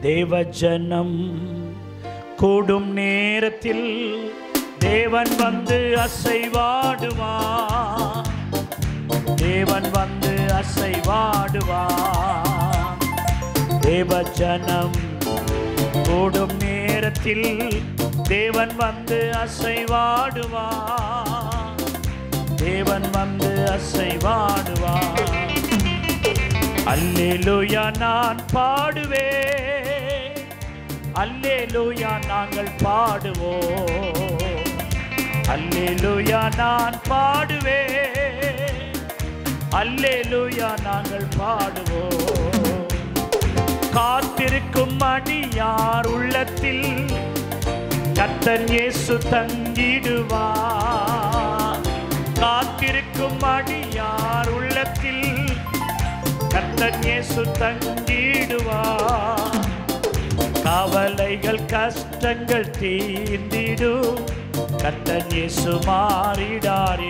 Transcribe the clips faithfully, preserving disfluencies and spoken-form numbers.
தேவஜனம் கூடும் நேரத்தில் தேவன் வந்து அசைவாடுவார். தேவன் வந்து அசைவாடுவார். தேவஜனம் கூடும் நேரத்தில் தேவன் வந்து அசைவாடுவார். தேவன் வந்து அசைவாடுவார். அல்லேலூயா நான் பாடுவேன், அல்லேலூயா நாங்கள் பாடுவோம். அல்லேலூயா நான் பாடுவேன், அல்லேலூயா நாங்கள் பாடுவோம். காத்திருக்கும் அடியார் உள்ளத்தில் கர்த்தர் இயேசு தங்கிடுவார். காத்திருக்கும் அடியார் உள்ளத்தில் கர்த்தர் இயேசு தங்கிடுவார். கவலைகள் கஷ்டங்கள் தீர்ந்திடும், கர்த்தர் இயேசு மாறிடாரே.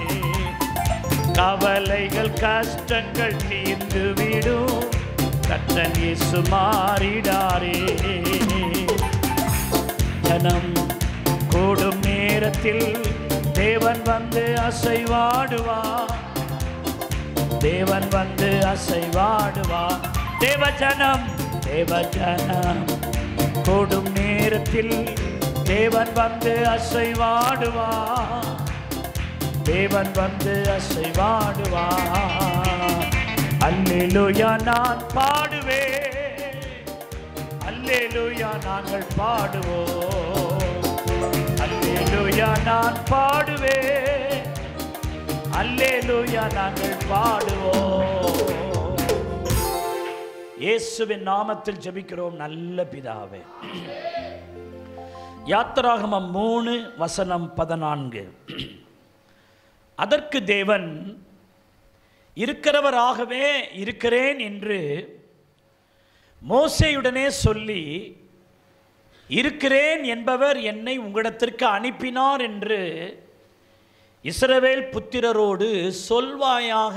கவலைகள் கஷ்டங்கள் தீர்ந்துவிடும், கர்த்தர் இயேசு மாறிடாரே. ஜனம் கூடும் நேரத்தில் தேவன் வந்து அசைவாடுவார். தேவன் வந்து அசைவாடுவார். தேவஜனம் தேவஜனம் கூடும் நேரத்தில் தேவன் வந்து அசைவாடுவார். தேவன் வந்து அசைவாடுவார். அல்லேலூயா நான் பாடுவேன், அல்லேலூயா நாங்கள் பாடுவோம். அல்லேலூயா நான் பாடுவேன், அல்லேலூயா நாங்கள் பாடுவோம். இயேசுவின் நாமத்தில் ஜெபிக்கிறோம் நல்ல பிதாவே. யாத்திராகமம் மூணு வசனம் பதினான்கு. அதற்கு தேவன் இருக்கிறவராகவே இருக்கிறேன் என்று மோசேயுடனே சொல்லி, இருக்கிறேன் என்பவர் என்னை உங்களிடத்திற்கு அனுப்பினார் என்று இஸ்ரவேல் புத்திரரோடு சொல்வாயாக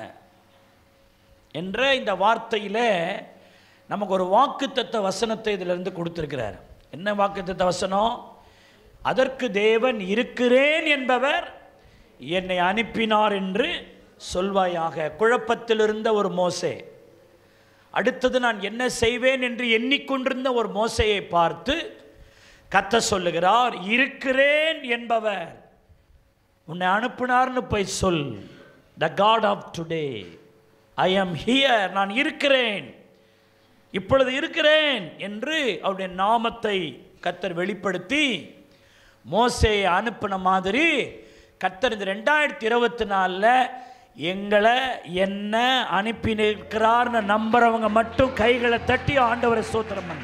என்ற இந்த வார்த்தையில் நமக்கு ஒரு வாக்குத்தத்த வசனத்தை இதிலிருந்து கொடுத்திருக்கிறார். என்ன வாக்குத்தத்த வசனம்? அதற்கு தேவன் இருக்கிறேன் என்பவர் என்னை அனுப்பினார் என்று சொல்வாயாக. குழப்பத்தில் இருந்த ஒரு மோசே, அடுத்தது நான் என்ன செய்வேன் என்று எண்ணிக்கொண்டிருந்த ஒரு மோசையை பார்த்து கர்த்தர் சொல்லுகிறார், இருக்கிறேன் என்பவர் உன்னை அனுப்பினார்னு போய் சொல். The God of today, I am here, நான் இருக்கிறேன், இப்பொழுது இருக்கிறேன் என்று அவருடைய நாமத்தை கர்த்தர் வெளிப்படுத்தி மோசேயை அனுப்பின மாதிரி கர்த்தர் இந்த ரெண்டாயிரத்தி இருபத்தி நாலில் எங்களை என்ன அனுப்பி நிற்கிறார்னு நம்புறவங்க மட்டும் கைகளை தட்டி ஆண்டவரை ஸ்தோத்திரம் பண்ண.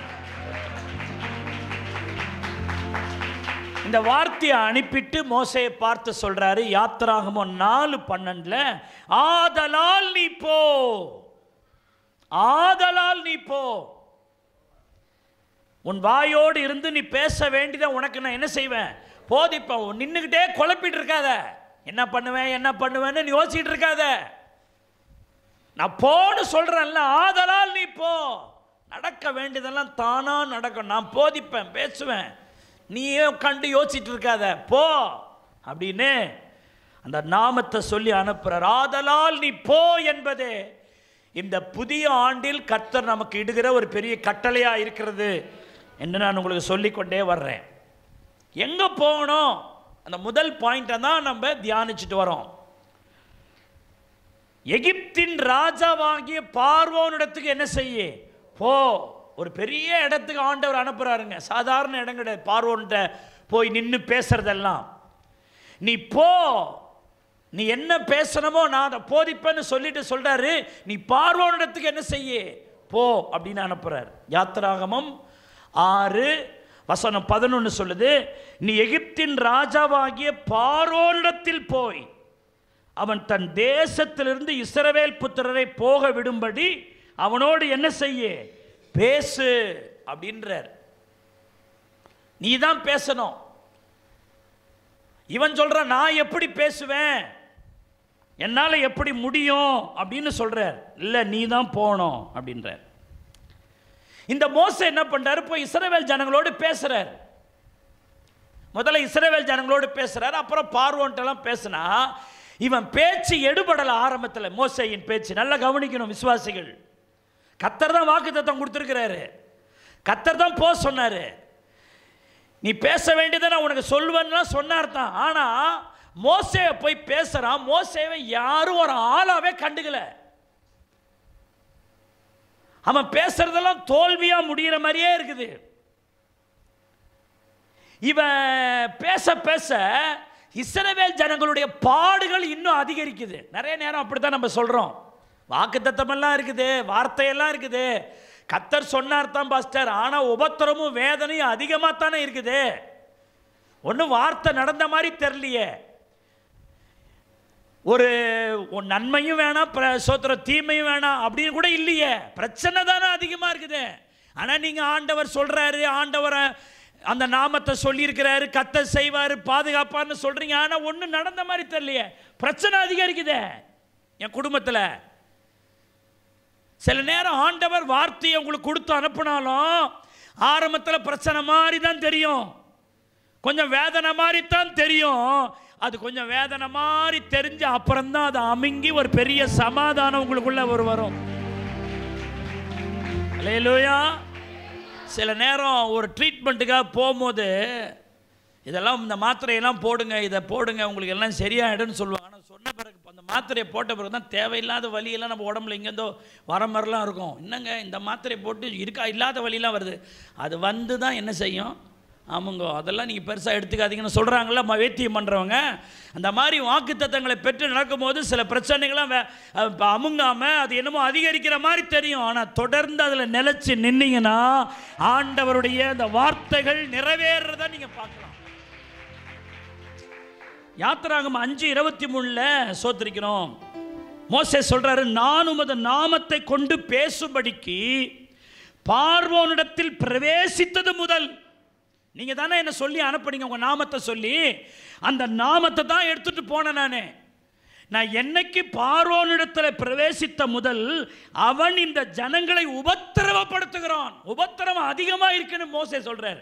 இந்த வார்த்தையை அனுப்பிட்டு மோசையை பார்த்து சொல்றாரு, யாத்திராகமம் நாலு பன்னெண்டுல, ஆதலால் நீ போ, ஆதலால் நீ போ. உன் வாயோடு இருந்து நீ பேச வேண்டியதை உனக்கு நான் என்ன செய்வேன், போதிப்பேன். நின்றுக்கிட்டே குழப்பிட்டு இருக்காத, என்ன பண்ணுவேன் என்ன பண்ணுவேன்னு நீ யோசிச்சுட்டு இருக்காத. நான் போன்னு சொல்றேன்ல, ஆதலால் நீ போ. நடக்க வேண்டியதெல்லாம் தானா நடக்கும். நான் போதிப்பேன், பேசுவேன், நீயே கண்டு யோசிச்சுட்டு இருக்காத, போ அப்படின்னு அந்த நாமத்தை சொல்லி அனுப்புறார். ஆதலால் நீ போ என்பதே இந்த புதிய ஆண்டில் கர்த்தர் நமக்கு இடுகிற ஒரு பெரிய கட்டளையா இருக்கிறது என்று நான் உங்களுக்கு சொல்லிக்கொண்டே வர்றேன். எங்க போகணும், அந்த முதல் பாயிண்ட்டை தான் நம்ம தியானிச்சுட்டு வரோம். எகிப்தின் ராஜாவாகிய பார்வோனிடத்துக்கு என்ன செய்ய போ. ஒரு பெரிய இடத்துக்கு ஆண்டவர் அனுப்புறாருங்க, சாதாரண இடம் கிடையாது. பார்வோன்கிட்ட போய் நின்று பேசுறதெல்லாம், நீ போ, நீ என்ன பேசணுமோ நான் அதை போதிப்பேன்னு சொல்லிட்டு சொல்றாரு, நீ பார்வோனிடத்துக்கு என்ன செய்ய போ அப்படின்னு அனுப்புறாரு. யாத்திராகமம் ஆறு வசனம் பதினொன்று சொல்லுது, நீ எகிப்தின் ராஜாவாகிய பார்வோனிடத்தில் போய் அவன் தன் தேசத்திலிருந்து இஸ்ரவேல் புத்திரரை போக விடும்படி அவனோடு என்ன செய்ய பேசு அப்படின்றார். நீ தான் பேசணும். இவன் சொல்ற, நான் எப்படி பேசுவேன், என்னால் எப்படி முடியும் அப்படின்னு சொல்றார். இல்லை, நீ தான் போகணும் அப்படின்றார். இந்த மோசே என்ன பண்றாரு? போய் இஸ்ரவேல் ஜனங்களோடு பேசுறாரு. முதல்ல இஸ்ரவேல் ஜனங்களோடு பேசுறாரு, அப்புறம் பார்வோன்ட்டெல்லாம் பேசினா இவன் பேச்சு எடுபடல. ஆரம்பத்தில் மோசேயின் பேச்சு நல்லா கவனிக்கணும் விசுவாசிகள். கர்த்தர் தான் வாக்குத்தத்தம் கொடுத்துருக்கிறாரு, கர்த்தர் தான் போ சொன்னாரு, நீ பேச வேண்டியதை நான் உனக்கு சொல்வேன்னா சொன்னார் தான். ஆனால் மோசேவை போய் பேசுறான். மோசேவை யாரும் ஒரு ஆளாவே கண்டுக்கல. அவன் பேசுறதெல்லாம் தோல்வியா முடிகிற மாதிரியே இருக்குது. இவன் பேச பேச இஸ்ரவேல் ஜனங்களுடைய பாடுகள் இன்னும் அதிகரிக்குது. நிறைய நேரம் அப்படித்தான் நம்ம சொல்றோம். வாக்குத்தத்தமெல்லாம் இருக்குது, வார்த்தையெல்லாம் இருக்குது, கர்த்தர் சொன்னார் தான் பாஸ்டர், ஆனால் உபத்திரமும் வேதனையும் அதிகமாக தானே இருக்குது. ஒன்றும் வார்த்தை நடந்த மாதிரி தெரியலையே. ஒரு நன்மையும் வேணாம், சோத்திரம் தீமையும் வேணாம் அப்படின்னு கூட இல்லையே. பிரச்சனை தானே அதிகமாக இருக்குது. ஆனால் நீங்கள் ஆண்டவர் சொல்கிறாரு, ஆண்டவரை அந்த நாமத்தை சொல்லியிருக்கிறாரு, கர்த்தர் செய்வார், பாதுகாப்பார்னு சொல்கிறீங்க. ஆனால் ஒன்றும் நடந்த மாதிரி தெரியலையே. பிரச்சனை அதிகரிக்குதே என் குடும்பத்தில். சில நேரம் ஆண்டவர் வார்த்தையை உங்களுக்கு கொடுத்து அனுப்பினாலும் ஆரம்பத்தில் பிரச்சனை மாதிரி தான் தெரியும், கொஞ்சம் வேதனை மாதிரி தான் தெரியும். அது கொஞ்சம் வேதனை மாதிரி தெரிஞ்ச அப்புறம்தான் அது அமுங்கி ஒரு பெரிய சமாதானம் உங்களுக்குள்ள ஒரு வரும். அல்லேலூயா. சில நேரம் ஒரு ட்ரீட்மெண்ட்டுக்காக போகும்போது இதெல்லாம் இந்த மாத்திரையெல்லாம் போடுங்க, இதை போடுங்க, உங்களுக்கு எல்லாம் சரியாயிடும்னு சொல்லுவாங்க. ஆனால் சொன்ன பிறகு அந்த மாத்திரையை போட்ட பிறகு தான் தேவையில்லாத வலியெல்லாம் நம்ம உடம்புல இங்கேருந்தோ வர மாதிரிலாம் இருக்கும். என்னங்க இந்த மாத்திரையை போட்டு இருக்கா இல்லாத வலியெல்லாம் வருது. அது வந்து தான் என்ன செய்யும்? ஆமாங்கோ, அதெல்லாம் நீங்கள் பெருசாக எடுத்துக்காதீங்கன்னு சொல்கிறாங்களா வைத்தியம் பண்ணுறவங்க. அந்த மாதிரி வாக்குத்தத்தங்களை பெற்று நடக்கும்போது சில பிரச்சனைகள்லாம் அமுங்காமல் அது என்னமோ அதிகரிக்கிற மாதிரி தெரியும். ஆனால் தொடர்ந்து அதில் நிலைச்சு நின்னீங்கன்னா ஆண்டவருடைய அந்த வார்த்தைகள் நிறைவேறதை நீங்கள் பார்க்கலாம். யாத்திராகமம் அஞ்சு இருபத்தி மூணுல சோத்திரிக்கிறோம். மோசே சொல்றாரு, நான் உமது நாமத்தை கொண்டு பேசும்படிக்கு பார்வோனிடத்தில் பிரவேசித்தது முதல். நீங்க தானே என்ன சொல்லி அனுப்புனீங்க, உங்க நாமத்தை சொல்லி. அந்த நாமத்தை தான் எடுத்துட்டு போனேன் நானே. நான் என்னைக்கு பார்வோனிடத்தில் பிரவேசித்த முதல் அவன் இந்த ஜனங்களை உபத்திரவப்படுத்துகிறான். உபத்திரவம் அதிகமா இருக்குன்னு மோசே சொல்றாரு.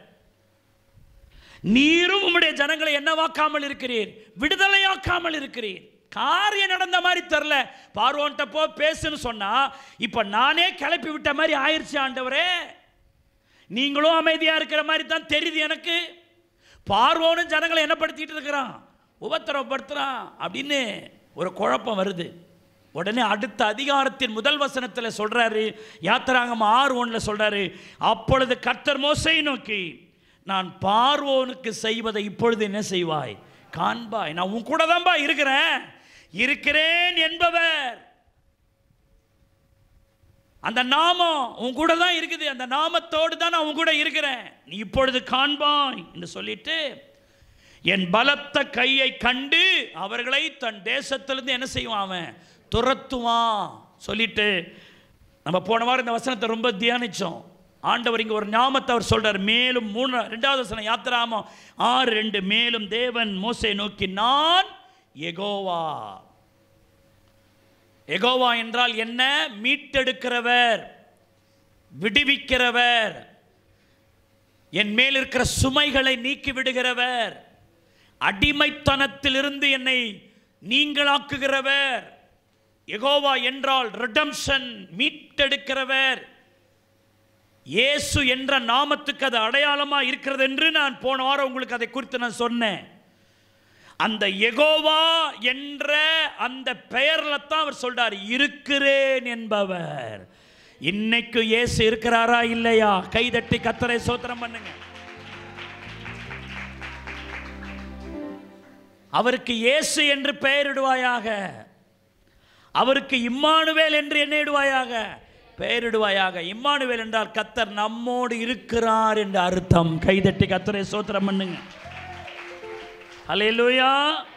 நீரும் உம்முடைய ஜனங்களை என்னவாக்காமல் இருக்கிறீர்? விடுதலையாக்காமல் இருக்கிறீர். காரியம் நடந்த மாதிரி தெரியல. பார்வோன்ட்ட போ பேசுன்னு சொன்னா இப்ப நானே கிளப்பி விட்ட மாதிரி ஆயிடுச்சு ஆண்டவரே. நீங்களும் அமைதியா இருக்கிற மாதிரி தான் தெரியுது எனக்கு. பார்வோனும் ஜனங்களை என்ன படுத்திட்டு இருக்கிறான்? உபத்திரவப்படுத்துறான் அப்படின்னு ஒரு குழப்பம் வருது. உடனே அடுத்த அதிகாரத்தின் முதல் வசனத்தில் சொல்றாரு, யாத்திராகமம் ஆறு ஒன்றுல சொல்றாரு, அப்பொழுது கர்த்தர் மோசேயை நோக்கி, நான் பார்வோனுக்கு செய்வதை இப்பொழுது என்ன செய்வாய்? காண்பாய். நான் உன் கூட தான்பா இருக்கிறேன் இருக்கிறேன் என்பவர். அந்த நாமம் உன் கூட தான் இருக்குது. அந்த நாமத்தோடு தான் நான் உன் கூட இருக்கிறேன். நீ இப்பொழுது காண்பாய் என்று சொல்லிட்டு என் பலத்த கையை கண்டு அவர்களை தன் தேசத்திலிருந்து என்ன செய்வான்? அவன் துரத்துவான் சொல்லிட்டு நம்ம போன வாரம் இந்த வசனத்தை ரொம்ப தியானிச்சோம். ஆண்டவர் இங்கே ஒரு நாமத்தை அவர் சொல்றார். மேலும் மூணு ரெண்டாவது வசனம் யாத்திராகமம் ஆறு ரெண்டு, மேலும் தேவன் மோசேயை நோக்கி, நான் யெகோவா. யெகோவா என்றால் என்ன? மீட்டெடுக்கிறவர், விடுவிக்கிறவர், என் மேல் இருக்கிற சுமைகளை நீக்கி விடுகிறவர், அடிமைத்தனத்திலிருந்து என்னை நீங்களாக்குகிறவர். யெகோவா என்றால் ரிடம்ஷன், மீட்டெடுக்கிறவர். இயேசு என்ற நாமத்துக்கு அது அடையாளமா இருக்கிறது என்று நான் போன வாரம் உங்களுக்கு அதை குறித்து நான் சொன்னேன். அந்த யெகோவா என்ற அந்த பெயர்ல தான் அவர் சொல்றார், இருக்கிறேன் என்பவர். இன்னைக்கு இயேசு இருக்கிறாரா இல்லையா? கைதட்டி கர்த்தரை ஸ்தோத்திரம் பண்ணுங்க. அவருக்கு இயேசு என்று பெயரிடுவாயாக, அவருக்கு இம்மானுவேல் என்று எண்ணிடுவாயாக, பெயரிடுவாயாக. இம்மானுவேல் என்றால் கர்த்தர் நம்மோடு இருக்கிறார் என்ற அர்த்தம். கைதட்டி கர்த்தரை ஸ்தோத்திரம் பண்ணுங்க. அல்லேலூயா.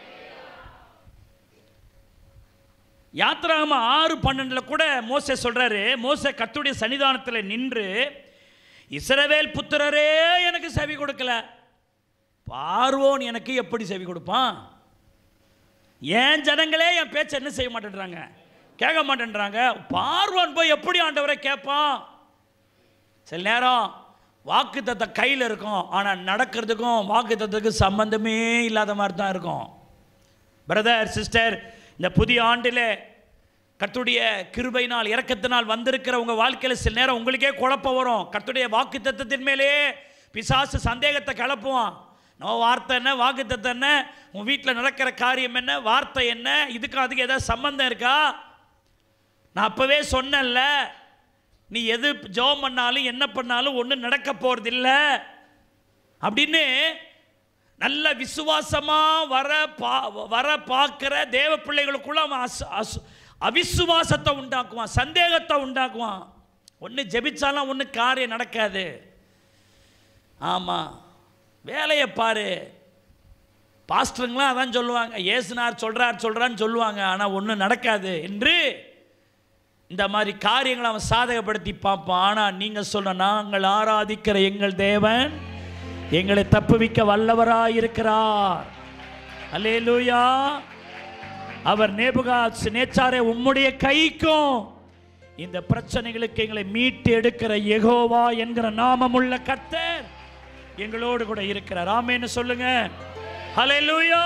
யாத்திராகமம் ஆறு பன்னெண்டுல கூட மோசே சொல்றாரு, மோசே கர்த்தருடைய சன்னிதானத்தில் நின்று, இஸ்ரவேல் புத்திரரே எனக்கு செவி கொடுக்கல, பார்வோன் எனக்கு எப்படி செவி கொடுப்பான்? ஏன் ஜனங்களே என் பேச்ச என்ன செய்ய மாட்டேன்றாங்க, கேட்க மாட்டேன்றாங்க. பார்வோன் போய் எப்படி ஆண்டவரை கேட்பான்? சில நேரம் வாக்குத்தத்தம் கையில் இருக்கும், ஆனால் நடக்கிறதுக்கும் வாக்குத்தத்தத்துக்கும் சம்பந்தமே இல்லாத மாதிரி தான் இருக்கும். பிரதர் சிஸ்டர், இந்த புதிய ஆண்டில் கர்த்தருடைய கிருபையினால் இரக்கத்தினால் வந்திருக்கிற உங்கள் வாழ்க்கையில் சில நேரம் உங்களுக்கே குழப்பம் வரும். கர்த்தருடைய வாக்குத்தத்தத்தின் மேலே பிசாசு சந்தேகத்தை கிளப்புவான். நோ வார்த்தை என்ன, வாக்குத்தத்தம் என்ன, உன் வீட்டில் நடக்கிற காரியம் என்ன, வார்த்தை என்ன, இதுக்கு அதுக்கு ஏதாவது சம்பந்தம் இருக்கா? நான் அப்போவே சொன்னேன்ல, நீ எது ஜெபம் பண்ணாலும் என்ன பண்ணாலும் ஒன்றும் நடக்க போகிறது இல்லை அப்படின்னு நல்ல விசுவாசமாக வர பா வர பார்க்குற தேவ பிள்ளைகளுக்குள்ள அவன் அஸ் அஸ் அவிசுவாசத்தை உண்டாக்குவான், சந்தேகத்தை உண்டாக்குவான். ஒன்று ஜெபிச்சாலும் ஒன்று காரியம் நடக்காது. ஆமாம், வேலையை பாரு. பாஸ்டருங்களாம் அதான் சொல்லுவாங்க, ஏசுனார் சொல்கிறார் சொல்கிறான்னு சொல்லுவாங்க, ஆனால் ஒன்றும் நடக்காது என்று இந்த மாதிரி காரியங்களை அவன் சாதகப்படுத்தி பார்ப்பான். ஆனால் நீங்கள் சொல்ல, நாங்கள் ஆராதிக்கிற எங்கள் தேவன் எங்களை தப்புவிக்க வல்லவராயிருக்கிறார். அல்லேலூயா. அவர் நேபுகாத் நேச்சாரே உம்முடைய கைக்கும் இந்த பிரச்சனைகளுக்கு எங்களை மீட்டு எடுக்கிற யெகோவா என்கிற நாமமுள்ள கர்த்தர் எங்களோடு கூட இருக்கிறார். ஆமென்னு சொல்லுங்க. ஹல்லேலூயா.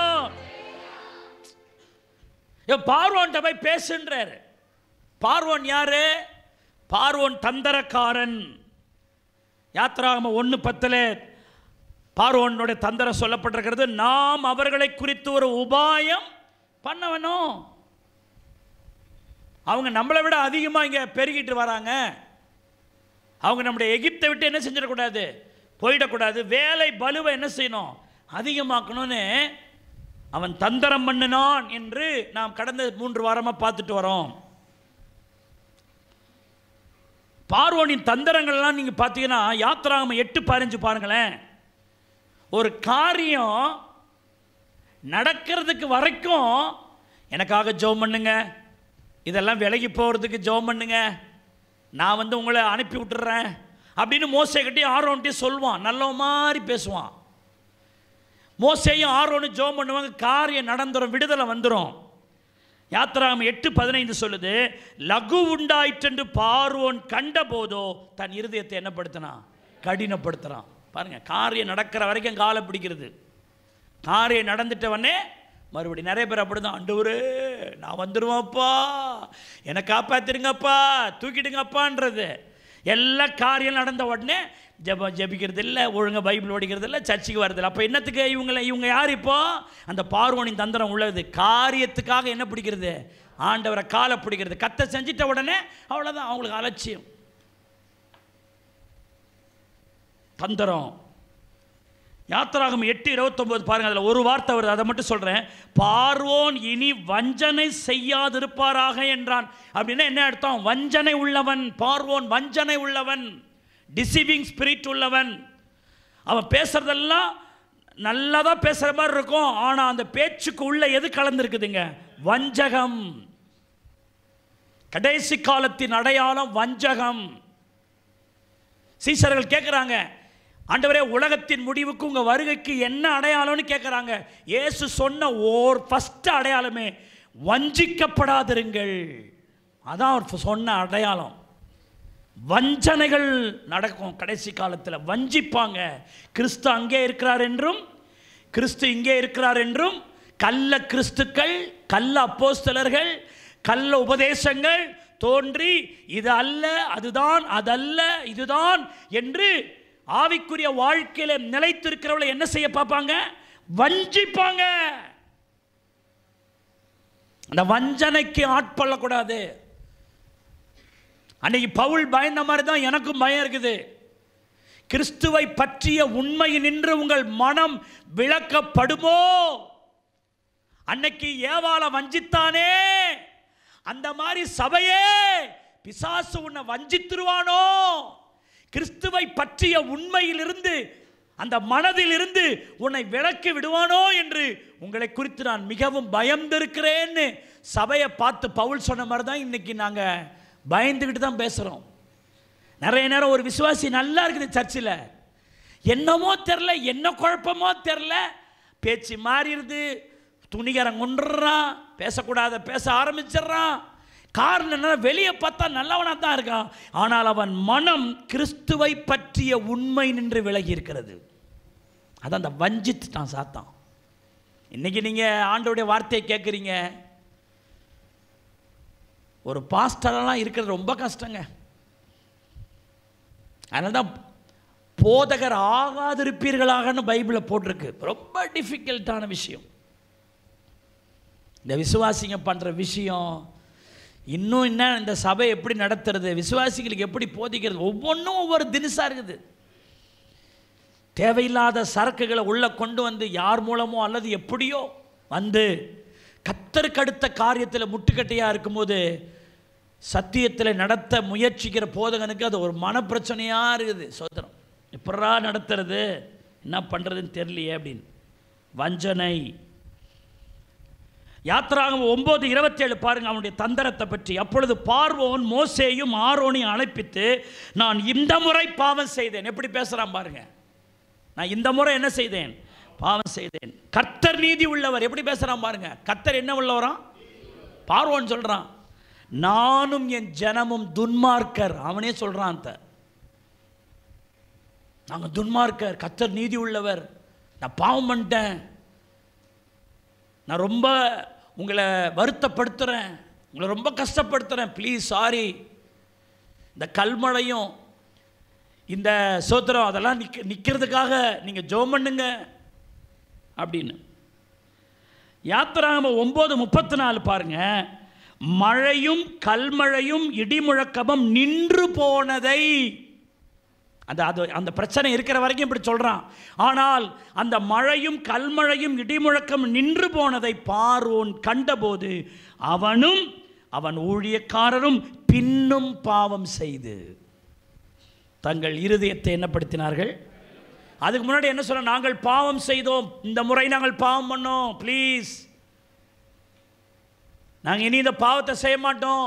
பார்வோன்ட்ட போய் பேசுன்றாரு. பார்வோன் யாரு? பார்வோன் தந்தரக்காரன். யாத்திராகமம் ஒன்று பத்தில் பார்வோனுடைய தந்திரம் சொல்லப்பட்டிருக்கிறது. நாம் அவர்களை குறித்து ஒரு உபாயம் பண்ண வேணும். அவங்க நம்மளை விட அதிகமாக இங்கே பெருகிட்டு வராங்க. அவங்க நம்முடைய எகிப்தை விட்டு என்ன செஞ்சிடக்கூடாது, போயிடக்கூடாது. வேலை பலுவை என்ன செய்யணும், அதிகமாக்கணும்னு அவன் தந்திரம் பண்ணினான் என்று நாம் கடந்த மூன்று வாரமாக பார்த்துட்டு வரோம். பார்வோனின் தந்திரங்கள்லாம் நீங்கள் பார்த்தீங்கன்னா யாத்திராகமம் எட்டு பதினஞ்சு பாருங்களேன். ஒரு காரியம் நடக்கிறதுக்கு வரைக்கும் எனக்காக ஜெபம் பண்ணுங்க, இதெல்லாம் விலகி போகிறதுக்கு ஜெபம் பண்ணுங்க, நான் வந்து உங்களை அனுப்பி விட்டுறேன் அப்படின்னு மோசே கிட்டே ஆரோன்ட்டே சொல்லுவான். நல்ல மாதிரி பேசுவான். மோசேயும் ஆரோனும் ஜெபம் பண்ணுவாங்க, காரியம் நடந்துடும், விடுதலை வந்துடும். யாத்திராகமம் எட்டு பதினைந்து சொல்லுது, லகு உண்டாயிற்றென்று பார்வோன் கண்ட போதோ தன் இருதயத்தை என்னப்படுத்தினான், கடினப்படுத்துகிறான். பாருங்க, காரியம் நடக்கிற வரைக்கும் காலை பிடிக்கிறது. காரியம் நடந்துட்டவனே மறுபடியும் நிறைய பேர் அப்படி தான், ஆண்டவரே நான் வந்துடுவேன்ப்பா, என்னை காப்பாற்றிடுங்கப்பா, தூக்கிடுங்கப்பான்றது. எல்லா காரியம் நடந்த உடனே ஜப ஜபிக்கிறது இல்லை, ஒழுங்காக பைபிள் ஓடிக்கிறது இல்லை, சர்ச்சுக்கு வரதில்லை. அப்போ என்னத்துக்கு இவங்களை இவங்க யார்? இப்போ அந்த பார்வோனின் தந்திரம் உள்ளது. காரியத்துக்காக என்ன பிடிக்கிறது, ஆண்டவரை காலை பிடிக்கிறது. கத்தை செஞ்சிட்ட உடனே அவ்வளோதான், அவங்களுக்கு அலட்சியம், தந்திரம். யாத்திராகமம் எட்டு இருபத்தொன்பது பாருங்க, அதில் ஒரு வார்த்தை வருது, அதை மட்டும் சொல்கிறேன். பார்வோன் இனி வஞ்சனை செய்யாதிருப்பாராக என்றான். அப்படின்னா என்ன அர்த்தம்? வஞ்சனை உள்ளவன் பார்வோன், வஞ்சனை உள்ளவன், டிசீவிங் ஸ்பிரிட் உள்ளவன். அவன் பேசுறதெல்லாம் நல்லதாக பேசுகிற மாதிரி இருக்கும், ஆனால் அந்த பேச்சுக்கு உள்ள எது கலந்துருக்குதுங்க? வஞ்சகம். கடைசி காலத்தின் அடையாளம் வஞ்சகம். சீசர்கள் கேட்குறாங்க, ஆண்டவரே உலகத்தின் முடிவுக்கு உங்கள் வருகைக்கு என்ன அடையாளம்னு கேட்குறாங்க. இயேசு சொன்ன ஓர் ஃபஸ்ட் அடையாளமே வஞ்சிக்கப்படாதிருங்கள். அதான் அவர் சொன்ன அடையாளம். வஞ்சனைகள் நடக்கும் கடைசி காலத்தில், வஞ்சிப்பாங்க. கிறிஸ்து அங்கே இருக்கிறார் என்றும் கிறிஸ்து இங்கே இருக்கிறார் என்றும் கள்ள கிறிஸ்துக்கள், கள்ள அப்போஸ்தலர்கள், கள்ள உபதேசங்கள் தோன்றி இது அல்ல அதுதான், அதல்ல இதுதான் என்று ஆவிக்குரிய வாழ்க்கையில் நிலைத்திருக்கிறவளை என்ன செய்ய பார்ப்பாங்க? வஞ்சிப்பாங்க. அந்த வஞ்சனைக்கு ஆட்பள்ளக்கூடாது. அன்னைக்கு பவுல் பயந்த மாதிரி தான் எனக்கும் பயம் இருக்குது. கிறிஸ்துவை பற்றிய உண்மையில் நின்று உங்கள் மனம் விளக்கப்படுமோ? அன்னைக்கு ஏவாள வஞ்சித்தானே, அந்த மாதிரி சபையே பிசாசு உன்னை வஞ்சித்துருவானோ? கிறிஸ்துவை பற்றிய உண்மையிலிருந்து, அந்த மனதில் இருந்து உன்னை விலக்கி விடுவானோ என்று உங்களை குறித்து நான் மிகவும் பயந்திருக்கிறேன்னு சபையை பார்த்து பவுல் சொன்ன மாதிரி தான் இன்னைக்கு நாங்கள் பயந்துக்கிட்டு தான் பேசுகிறோம். நிறைய நேரம் ஒரு விசுவாசி நல்லா இருக்குது சர்ச்சில், என்னமோ தெரில, என்ன குழப்பமோ தெரில, பேச்சு மாறிடுது, துணிகரம் கொண்டுறான், பேசக்கூடாத பேச ஆரம்பிச்சிடுறான், காரணம் என்ன? வெளியே பார்த்தா நல்லவனாக தான் இருக்கான், ஆனால் அவன் மனம் கிறிஸ்துவை பற்றிய உண்மை நின்று விலகி இருக்கிறது. அதான் அந்த வஞ்சித்துட்டான் சாத்தான். இன்னைக்கு நீங்கள் ஆண்டவருடைய வார்த்தையை கேட்குறீங்க, ஒரு பாஸ்டரெல்லாம் இருக்கிறது ரொம்ப கஷ்டங்க. அதனால தான் போதகர் ஆகாதிருப்பீர்களாகன்னு பைபிளில் போட்டிருக்கு. ரொம்ப டிஃபிகல்ட்டான விஷயம் இந்த விசுவாசிங்க பண்ணுற விஷயம். இன்னும் என்ன இந்த சபை எப்படி நடத்துறது, விசுவாசிகளுக்கு எப்படி போதிக்கிறது, ஒவ்வொன்றும் ஒவ்வொரு தினசாக இருக்குது. தேவையில்லாத சரக்குகளை உள்ளே கொண்டு வந்து யார் மூலமோ அல்லது எப்படியோ வந்து கர்த்தருக்கு அடுத்த காரியத்தில் முட்டுக்கட்டையாக இருக்கும்போது சத்தியத்தில் நடத்த முயற்சிக்கிற போதகனுக்கு அது ஒரு மனப்பிரச்சனையாக இருக்குது. சோதரம் எப்படா நடத்துறது, என்ன பண்ணுறதுன்னு தெரியலையே அப்படின்னு. வஞ்சனை. யாத்திராகமம் ஒன்பது இருபத்தி ஏழு பாருங்க அவனுடைய தந்திரத்தை பற்றி. அப்பொழுது பார்வோன் மோசேயும் ஆரோனையும் அழைப்பித்து, நான் இந்த முறை பாவம் செய்தேன். எப்படி பேசுகிறான் பாருங்க. நான் இந்த முறை என்ன செய்தேன்? பாவம் செய்தேன். கர்த்தர் நீதி உள்ளவர். எப்படி பேசுகிறான் பாருங்க. கர்த்தர் என்ன உள்ளவராம்? பார்வோன் சொல்கிறான், நானும் என் ஜனமும் துன்மார்க்கர். அவனே சொல்கிறான், அந்த நாங்கள் துன்மார்க்கர், கர்த்தர் நீதி உள்ளவர், நான் பாவம் பண்ணிட்டேன், நான் ரொம்ப உங்களை வருத்தப்படுத்துகிறேன், உங்களை ரொம்ப கஷ்டப்படுத்துகிறேன், ப்ளீஸ் சாரி. இந்த கல்மழையும் இந்த சோத்திரம் அதெல்லாம் நிற்க நிற்கிறதுக்காக நீங்கள் ஜெபம் பண்ணுங்க அப்படின்னு. யாத்திராகமம் ஒம்பது முப்பத்தி நாலு பாருங்க. மழையும் கல்மழையும் இடிமுழக்கமும் நின்று போனதை, அந்த அது அந்த பிரச்சனை இருக்கிற வரைக்கும் இப்படி சொல்கிறான். ஆனால் அந்த மழையும் கல்மழையும் இடிமுழக்கம் நின்று போனதை பார்வோன் கண்டபோது அவனும் அவன் ஊழியக்காரரும் பின்னும் பாவம் செய்து தங்கள் இருதயத்தை என்னப்படுத்தினார்கள். அதுக்கு முன்னாடி என்ன சொல்ல, நாங்கள் பாவம் செய்தோம், இந்த முறை நாங்கள் பாவம் பண்ணோம், ப்ளீஸ் நாங்கள் இனி இந்த பாவத்தை செய்ய மாட்டோம்,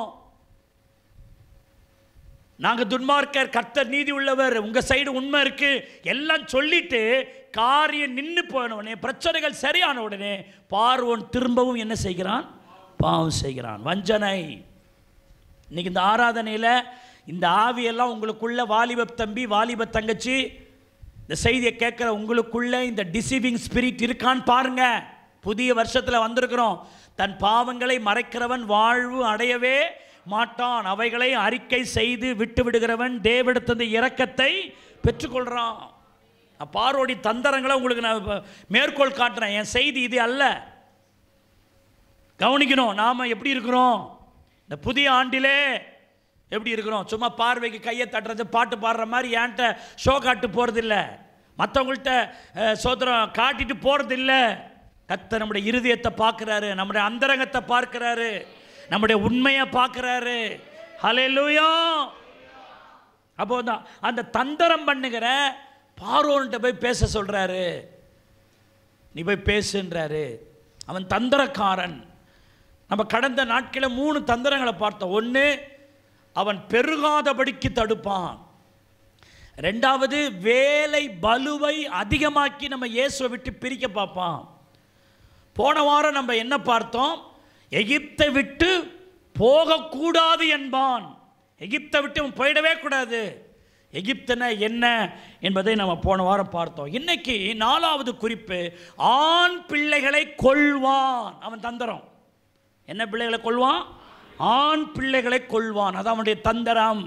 நாங்கள் துன்மார்க்கர், கர்த்தர் நீதி உள்ளவர், உங்கள் சைடு உண்மை இருக்கு எல்லாம் சொல்லிட்டு காரியம் நின்று போன உடனே, பிரச்சனைகள் சரியான உடனே பார்வோன் திரும்பவும் என்ன செய்கிறான்? பாவம் செய்கிறான். வஞ்சனை. இன்னைக்கு இந்த ஆராதனையில் இந்த ஆவியெல்லாம் உங்களுக்குள்ள, வாலிப தம்பி வாலிப தங்கச்சி, இந்த செய்தியை கேட்குற உங்களுக்குள்ள இந்த டிசீவிங் ஸ்பிரிட் இருக்கான்னு பாருங்க. புதிய வருஷத்தில் வந்திருக்கிறோம். தன் பாவங்களை மறைக்கிறவன் வாழ்வு அடையவே மாட்டான், அவைகளை அறிக்கை செய்து விட்டு விடுகிறவன் தேவனிடத்திலிருந்து இரக்கத்தை பெற்றுக்கொள்கிறான். பார்வோடி தந்திரங்களை உங்களுக்கு நான் மேற்கோள் காட்டுறேன். என் செய்தி இது அல்ல. கவனிக்கணும். நாம் எப்படி இருக்கிறோம் இந்த புதிய ஆண்டிலே, எப்படி இருக்கிறோம்? சும்மா பார்வைக்கு கையை தட்டுறது, பாட்டு பாடுற மாதிரி என்கிட்ட ஷோ காட்டு போகிறதில்ல, மற்றவங்கள்ட்ட சோத்திரம் காட்டிட்டு போகிறதில்ல. கர்த்தர் நம்முடைய இருதயத்தை பார்க்குறாரு, நம்முடைய அந்தரங்கத்தை பார்க்குறாரு, நம்முடைய உண்மையை பார்க்குறாரு. ஹல்லேலூயா. அப்போ தான் அந்த தந்திரம் பண்ணுகிற பார்வோன்கிட்ட போய் பேச சொல்கிறாரு. நீ போய் பேசுன்றாரு. அவன் தந்திரக்காரன். நம்ம கடந்த நாட்களில் மூணு தந்திரங்களை பார்த்தோம். ஒன்று, அவன் பெருகாதபடிக்கு தடுப்பான். ரெண்டாவது, வேலை பலுவை அதிகமாக்கி நம்ம இயேசுவை விட்டு பிரிக்க பார்ப்பான். போன வாரம் நம்ம என்ன பார்த்தோம்? எகிப்தை விட்டு போகக்கூடாது என்பான். எகிப்தை விட்டு போயிடவே கூடாது. எகிப்தன என்ன என்பதை நம்ம போன வாரம் பார்த்தோம். இன்னைக்கு நாலாவது குறிப்பு, ஆண் பிள்ளைகளை கொள்வான். அவன் தந்திரம். என்ன பிள்ளைகளை கொள்வான்? ஆண் பிள்ளைகளை கொள்வான். அது அவனுடைய தந்திரம்.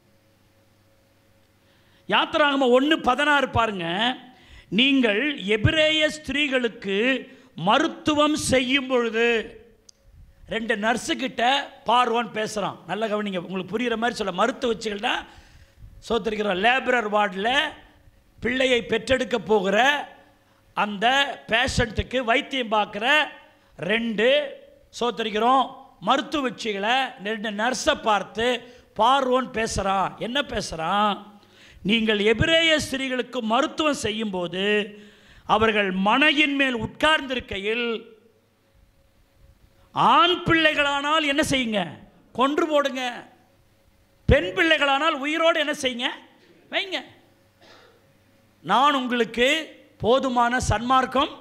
யாத்திராகமம் ஒன்று பதினாறு பாருங்க. நீங்கள் எபிரேய ஸ்திரீகளுக்கு மருத்துவம் செய்யும் பொழுது, ரெண்டு நர்ஸு கிட்ட பார்வோன் பேசுகிறான். நல்ல கவனிங்க, உங்களுக்கு புரிகிற மாதிரி சொல்ல. மருத்துவச்சிகள்னா சோத்திருக்கிற லேபரர் வார்டில் பிள்ளையை பெற்றெடுக்க போகிற அந்த பேஷண்ட்டுக்கு வைத்தியம் பார்க்குற ரெண்டு சோத்திருக்கிறோம் மருத்துவச்சிகளை, ரெண்டு நர்ஸை பார்த்து பார்வோன் பேசுகிறான். என்ன பேசுகிறான்? நீங்கள் எபிரேய ஸ்திரீகளுக்கு மருத்துவம் செய்யும்போது அவர்கள் மனையின் மேல் உட்கார்ந்திருக்கையில் ஆண் பிள்ளைகளானால் என்ன செய்யுங்க? கொன்று போடுங்க. பெண் பிள்ளைகளானால் உயிரோடு என்ன செய்யுங்க? வைங்க. நான் உங்களுக்கு போதுமான சன்மார்க்கம்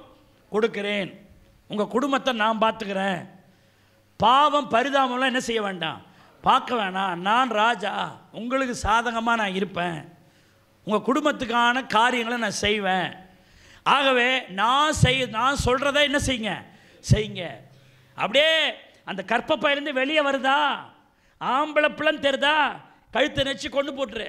கொடுக்கிறேன், உங்கள் குடும்பத்தை நான் பார்த்துக்கிறேன், பாவம் பரிதாபம்லாம் என்ன செய்ய வேண்டாம், பார்க்க வேணாம், நான் ராஜா, உங்களுக்கு சாதகமாக நான் இருப்பேன், உங்கள் குடும்பத்துக்கான காரியங்களை நான் செய்வேன். ஆகவே நான் செய் நான் சொல்கிறத என்ன செய்யுங்க, செய்யுங்க. அப்படியே அந்த கற்பப்பையிலேருந்து வெளியே வருதா, ஆம்பளை பிள்ளைன்னு தெரிதா, கழுத்தை நெச்சு கொண்டு போட்டுரு.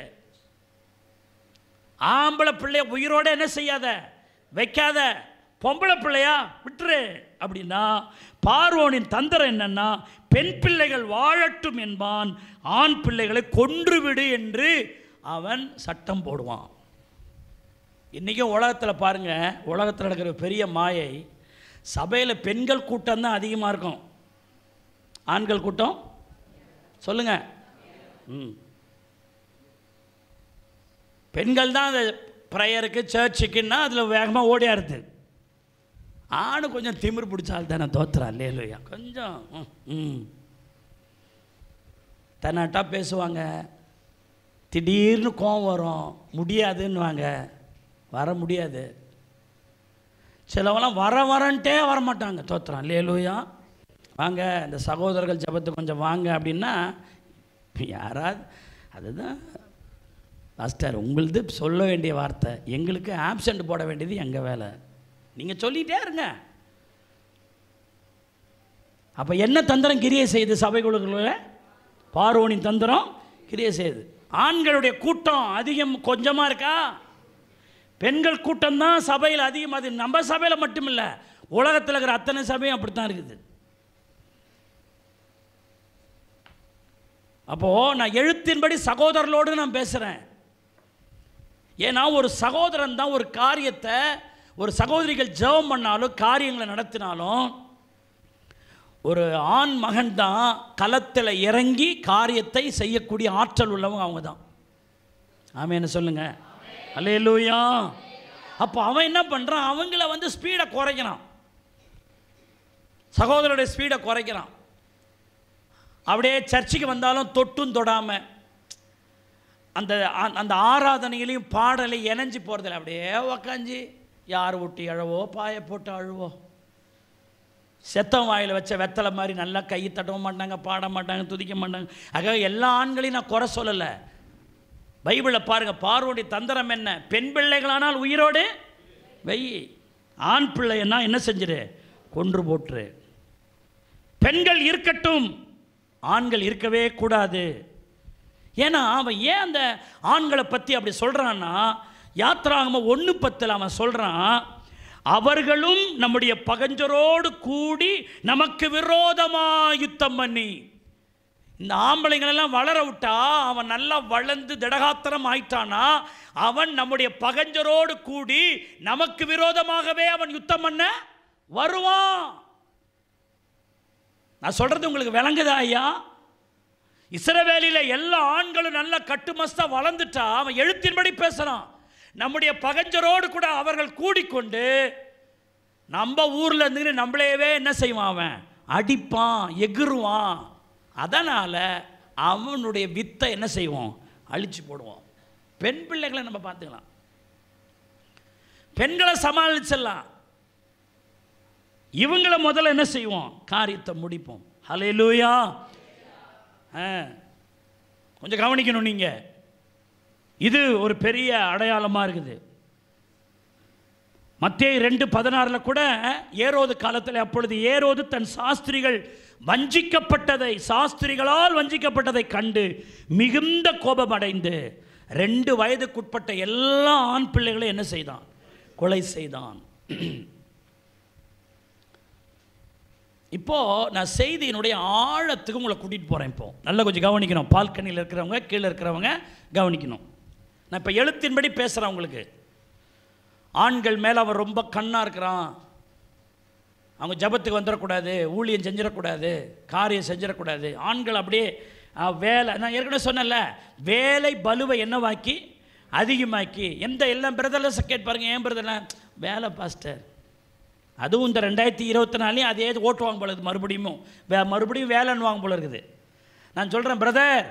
ஆம்பளை பிள்ளைய உயிரோடு என்ன செய்யாத, வைக்காத. பொம்பளை பிள்ளையா விட்டுரு அப்படின்னா பார்வோனின் தந்திரம் என்னன்னா, பெண் பிள்ளைகள் வாழட்டும் என்பான், ஆண் பிள்ளைகளை கொன்றுவிடு என்று அவன் சட்டம் போடுவான். இன்றைக்கும் உலகத்தில் பாருங்கள், உலகத்தில் நடக்கிற பெரிய மாயை, சபையில் பெண்கள் கூட்டம் தான் அதிகமாக இருக்கும், ஆண்கள் கூட்டம் சொல்லுங்கள். ம் பெண்கள் தான் அந்த ப்ரேயருக்கு சர்ச்சுக்குன்னா அதில் வேகமாக ஓடியாருது. ஆணு கொஞ்சம் திமிர் பிடிச்சால் தானே தோத்துறா இல்லையா, கொஞ்சம் ம் தன்னாட்டா பேசுவாங்க, திடீர்னு கோவம் வரும், முடியாதுன்னுவாங்க, வர முடியாது. சிலவெல்லாம் வர வரன்ட்டே வரமாட்டாங்க, தோத்துறான் இல்லையா. வாங்க இந்த சகோதரர்கள் ஜபத்துக்கு கொஞ்சம் வாங்க அப்படின்னா யாராவது, அதுதான் பாஸ்டர் உங்களுது சொல்ல வேண்டிய வார்த்தை, எங்களுக்கு ஆப்சண்ட் போட வேண்டியது எங்கள் வேலை, நீங்கள் சொல்லிகிட்டே இருங்க. அப்போ என்ன தந்திரம் கிரியை செய்யுது சபைகளுக்குள்ள? பார்வோனின் தந்திரம் கிரியை செய்யுது. ஆண்களுடைய கூட்டம் அதிகம் கொஞ்சமாக இருக்கா, பெண்கள் கூட்டம் தான் சபையில் அதிகம். அது நம்ம சபையில் மட்டும் இல்லை, உலகத்தில் இருக்கிற அத்தனை சபையும் அப்படித்தான் இருக்குது. அப்போது நான் எழுத்தின்படி சகோதரர்களோடு நான் பேசுகிறேன். ஏன்னா ஒரு சகோதரன் தான் ஒரு காரியத்தை, ஒரு சகோதரிகள் ஜெபம் பண்ணாலும் காரியங்களை நடத்தினாலும், ஒரு ஆண் மகன் தான் களத்தில் இறங்கி காரியத்தை செய்யக்கூடிய ஆற்றல் உள்ளவங்க அவங்க தான். ஆமென் சொல்லுங்க, அல்லேலூயா. அப்போ அவன் என்ன பண்ணுறான், அவங்கள வந்து ஸ்பீடை குறைக்கிறான், சகோதரருடைய ஸ்பீடை குறைக்கிறான். அப்படியே சர்ச்சுக்கு வந்தாலும் தொட்டும் தொடாமல் அந்த அந்த ஆராதனைகளையும் பாடலை இணைஞ்சி போகிறதில்ல, அப்படியே உக்காஞ்சி யார் ஒட்டி அழவோ பாயை போட்டு அழுவோ, செத்தம் வாயில் வச்ச வெத்தலை மாதிரி நல்லா கை தட்டவும் மாட்டாங்க, பாட மாட்டாங்க, துதிக்க மாட்டாங்க. ஆக எல்லா ஆண்களையும் நான் குறை சொல்லலை. பைபிளில் பாருங்கள், பார்வோனுடைய தந்திரம் என்ன, பெண் பிள்ளைகளானால் உயிரோடு வை, ஆண் பிள்ளைன்னா என்ன செஞ்சிரு, கொன்று போட்டுரு. பெண்கள் இருக்கட்டும், ஆண்கள் இருக்கவே கூடாது. ஏன்னா அவன் ஏன் அந்த ஆண்களை பற்றி அப்படி சொல்கிறான்னா, யாத்திராகமம் ஒன்று பத்தில் அவன் சொல்கிறான், அவர்களும் நம்முடைய பகஞ்சரோடு கூடி நமக்கு விரோதமாக யுத்தம் பண்ணி. இந்த ஆம்பளைங்களெல்லாம் வளர விட்டா, அவன் நல்லா வளர்ந்து திடகாத்திரம் ஆயிட்டானா, அவன் நம்முடைய பகஞ்சரோடு கூடி நமக்கு விரோதமாகவே அவன் யுத்தம் பண்ண வருவான். நான் சொல்கிறது உங்களுக்கு விளங்குதா ஐயா? இஸ்ரவேலில் எல்லா ஆண்களும் நல்ல கட்டுமஸ்தா வளர்ந்துட்டா, அவன் எழுத்தின்படி பேசுகிறான், நம்முடைய பகஞ்சரோடு கூட அவர்கள் கூடிக்கொண்டு நம்ம ஊரில் இருந்து நம்மளையவே என்ன செய்வான், அவன் அடிப்பான், எகிருவான். அதனால் அவனுடைய வித்தை என்ன செய்வோம், அழிச்சு போடுவோம். பெண் பிள்ளைகளை நம்ம பார்த்துக்கலாம், பெண்களை சமாளிச்சிடலாம், இவங்களை முதல்ல என்ன செய்வோம், காரியத்தை முடிப்போம். ஹல்லேலூயா. கொஞ்சம் கவனிக்கணும் நீங்கள், இது ஒரு பெரிய அடையாளமாக இருக்குது. மத்தேயு ரெண்டு பதினாறில் கூட ஏரோது காலத்தில், அப்பொழுது ஏரோது தன் சாஸ்திரிகள் வஞ்சிக்கப்பட்டதை, சாஸ்திரிகளால் வஞ்சிக்கப்பட்டதை கண்டு மிகுந்த கோபமடைந்து ரெண்டு வயதுக்குட்பட்ட எல்லா ஆண் பிள்ளைகளையும் என்ன செய்தான், கொலை செய்தான். இப்போது நான் செய்தியினுடைய ஆழத்துக்கு உங்களை கூட்டிகிட்டு போகிறேன். இப்போது நல்லா கொஞ்சம் கவனிக்கணும், பால்கனியில் இருக்கிறவங்க கீழே இருக்கிறவங்க கவனிக்கணும். நான் இப்போ எழுத்தின்படி பேசுகிறேன் உங்களுக்கு. ஆண்கள் மேலே அவன் ரொம்ப கண்ணாக இருக்கிறான், அவங்க ஜபத்துக்கு வந்துடக்கூடாது, ஊழியம் செஞ்சிடக்கூடாது, காரியம் செஞ்சிடக்கூடாது. ஆண்கள் அப்படியே வேலை, நான் ஏற்கனவே சொன்னேன்ல, வேலை பலுவை என்னவாக்கி அதிகமாக்கி. எந்த எல்லாம் பிரதர்ல கேட்டு பாருங்கள், ஏன் பிரதர்லாம் வேலை பாஸ்டர், அதுவும் இந்த ரெண்டாயிரத்தி இருபத்தி நாலுலையும் அதே ஓட்டுவாங்க போல இருக்குது, மறுபடியும் வே மறுபடியும் வேலைன்னு வாங்க போல இருக்குது. நான் சொல்கிறேன் பிரதர்,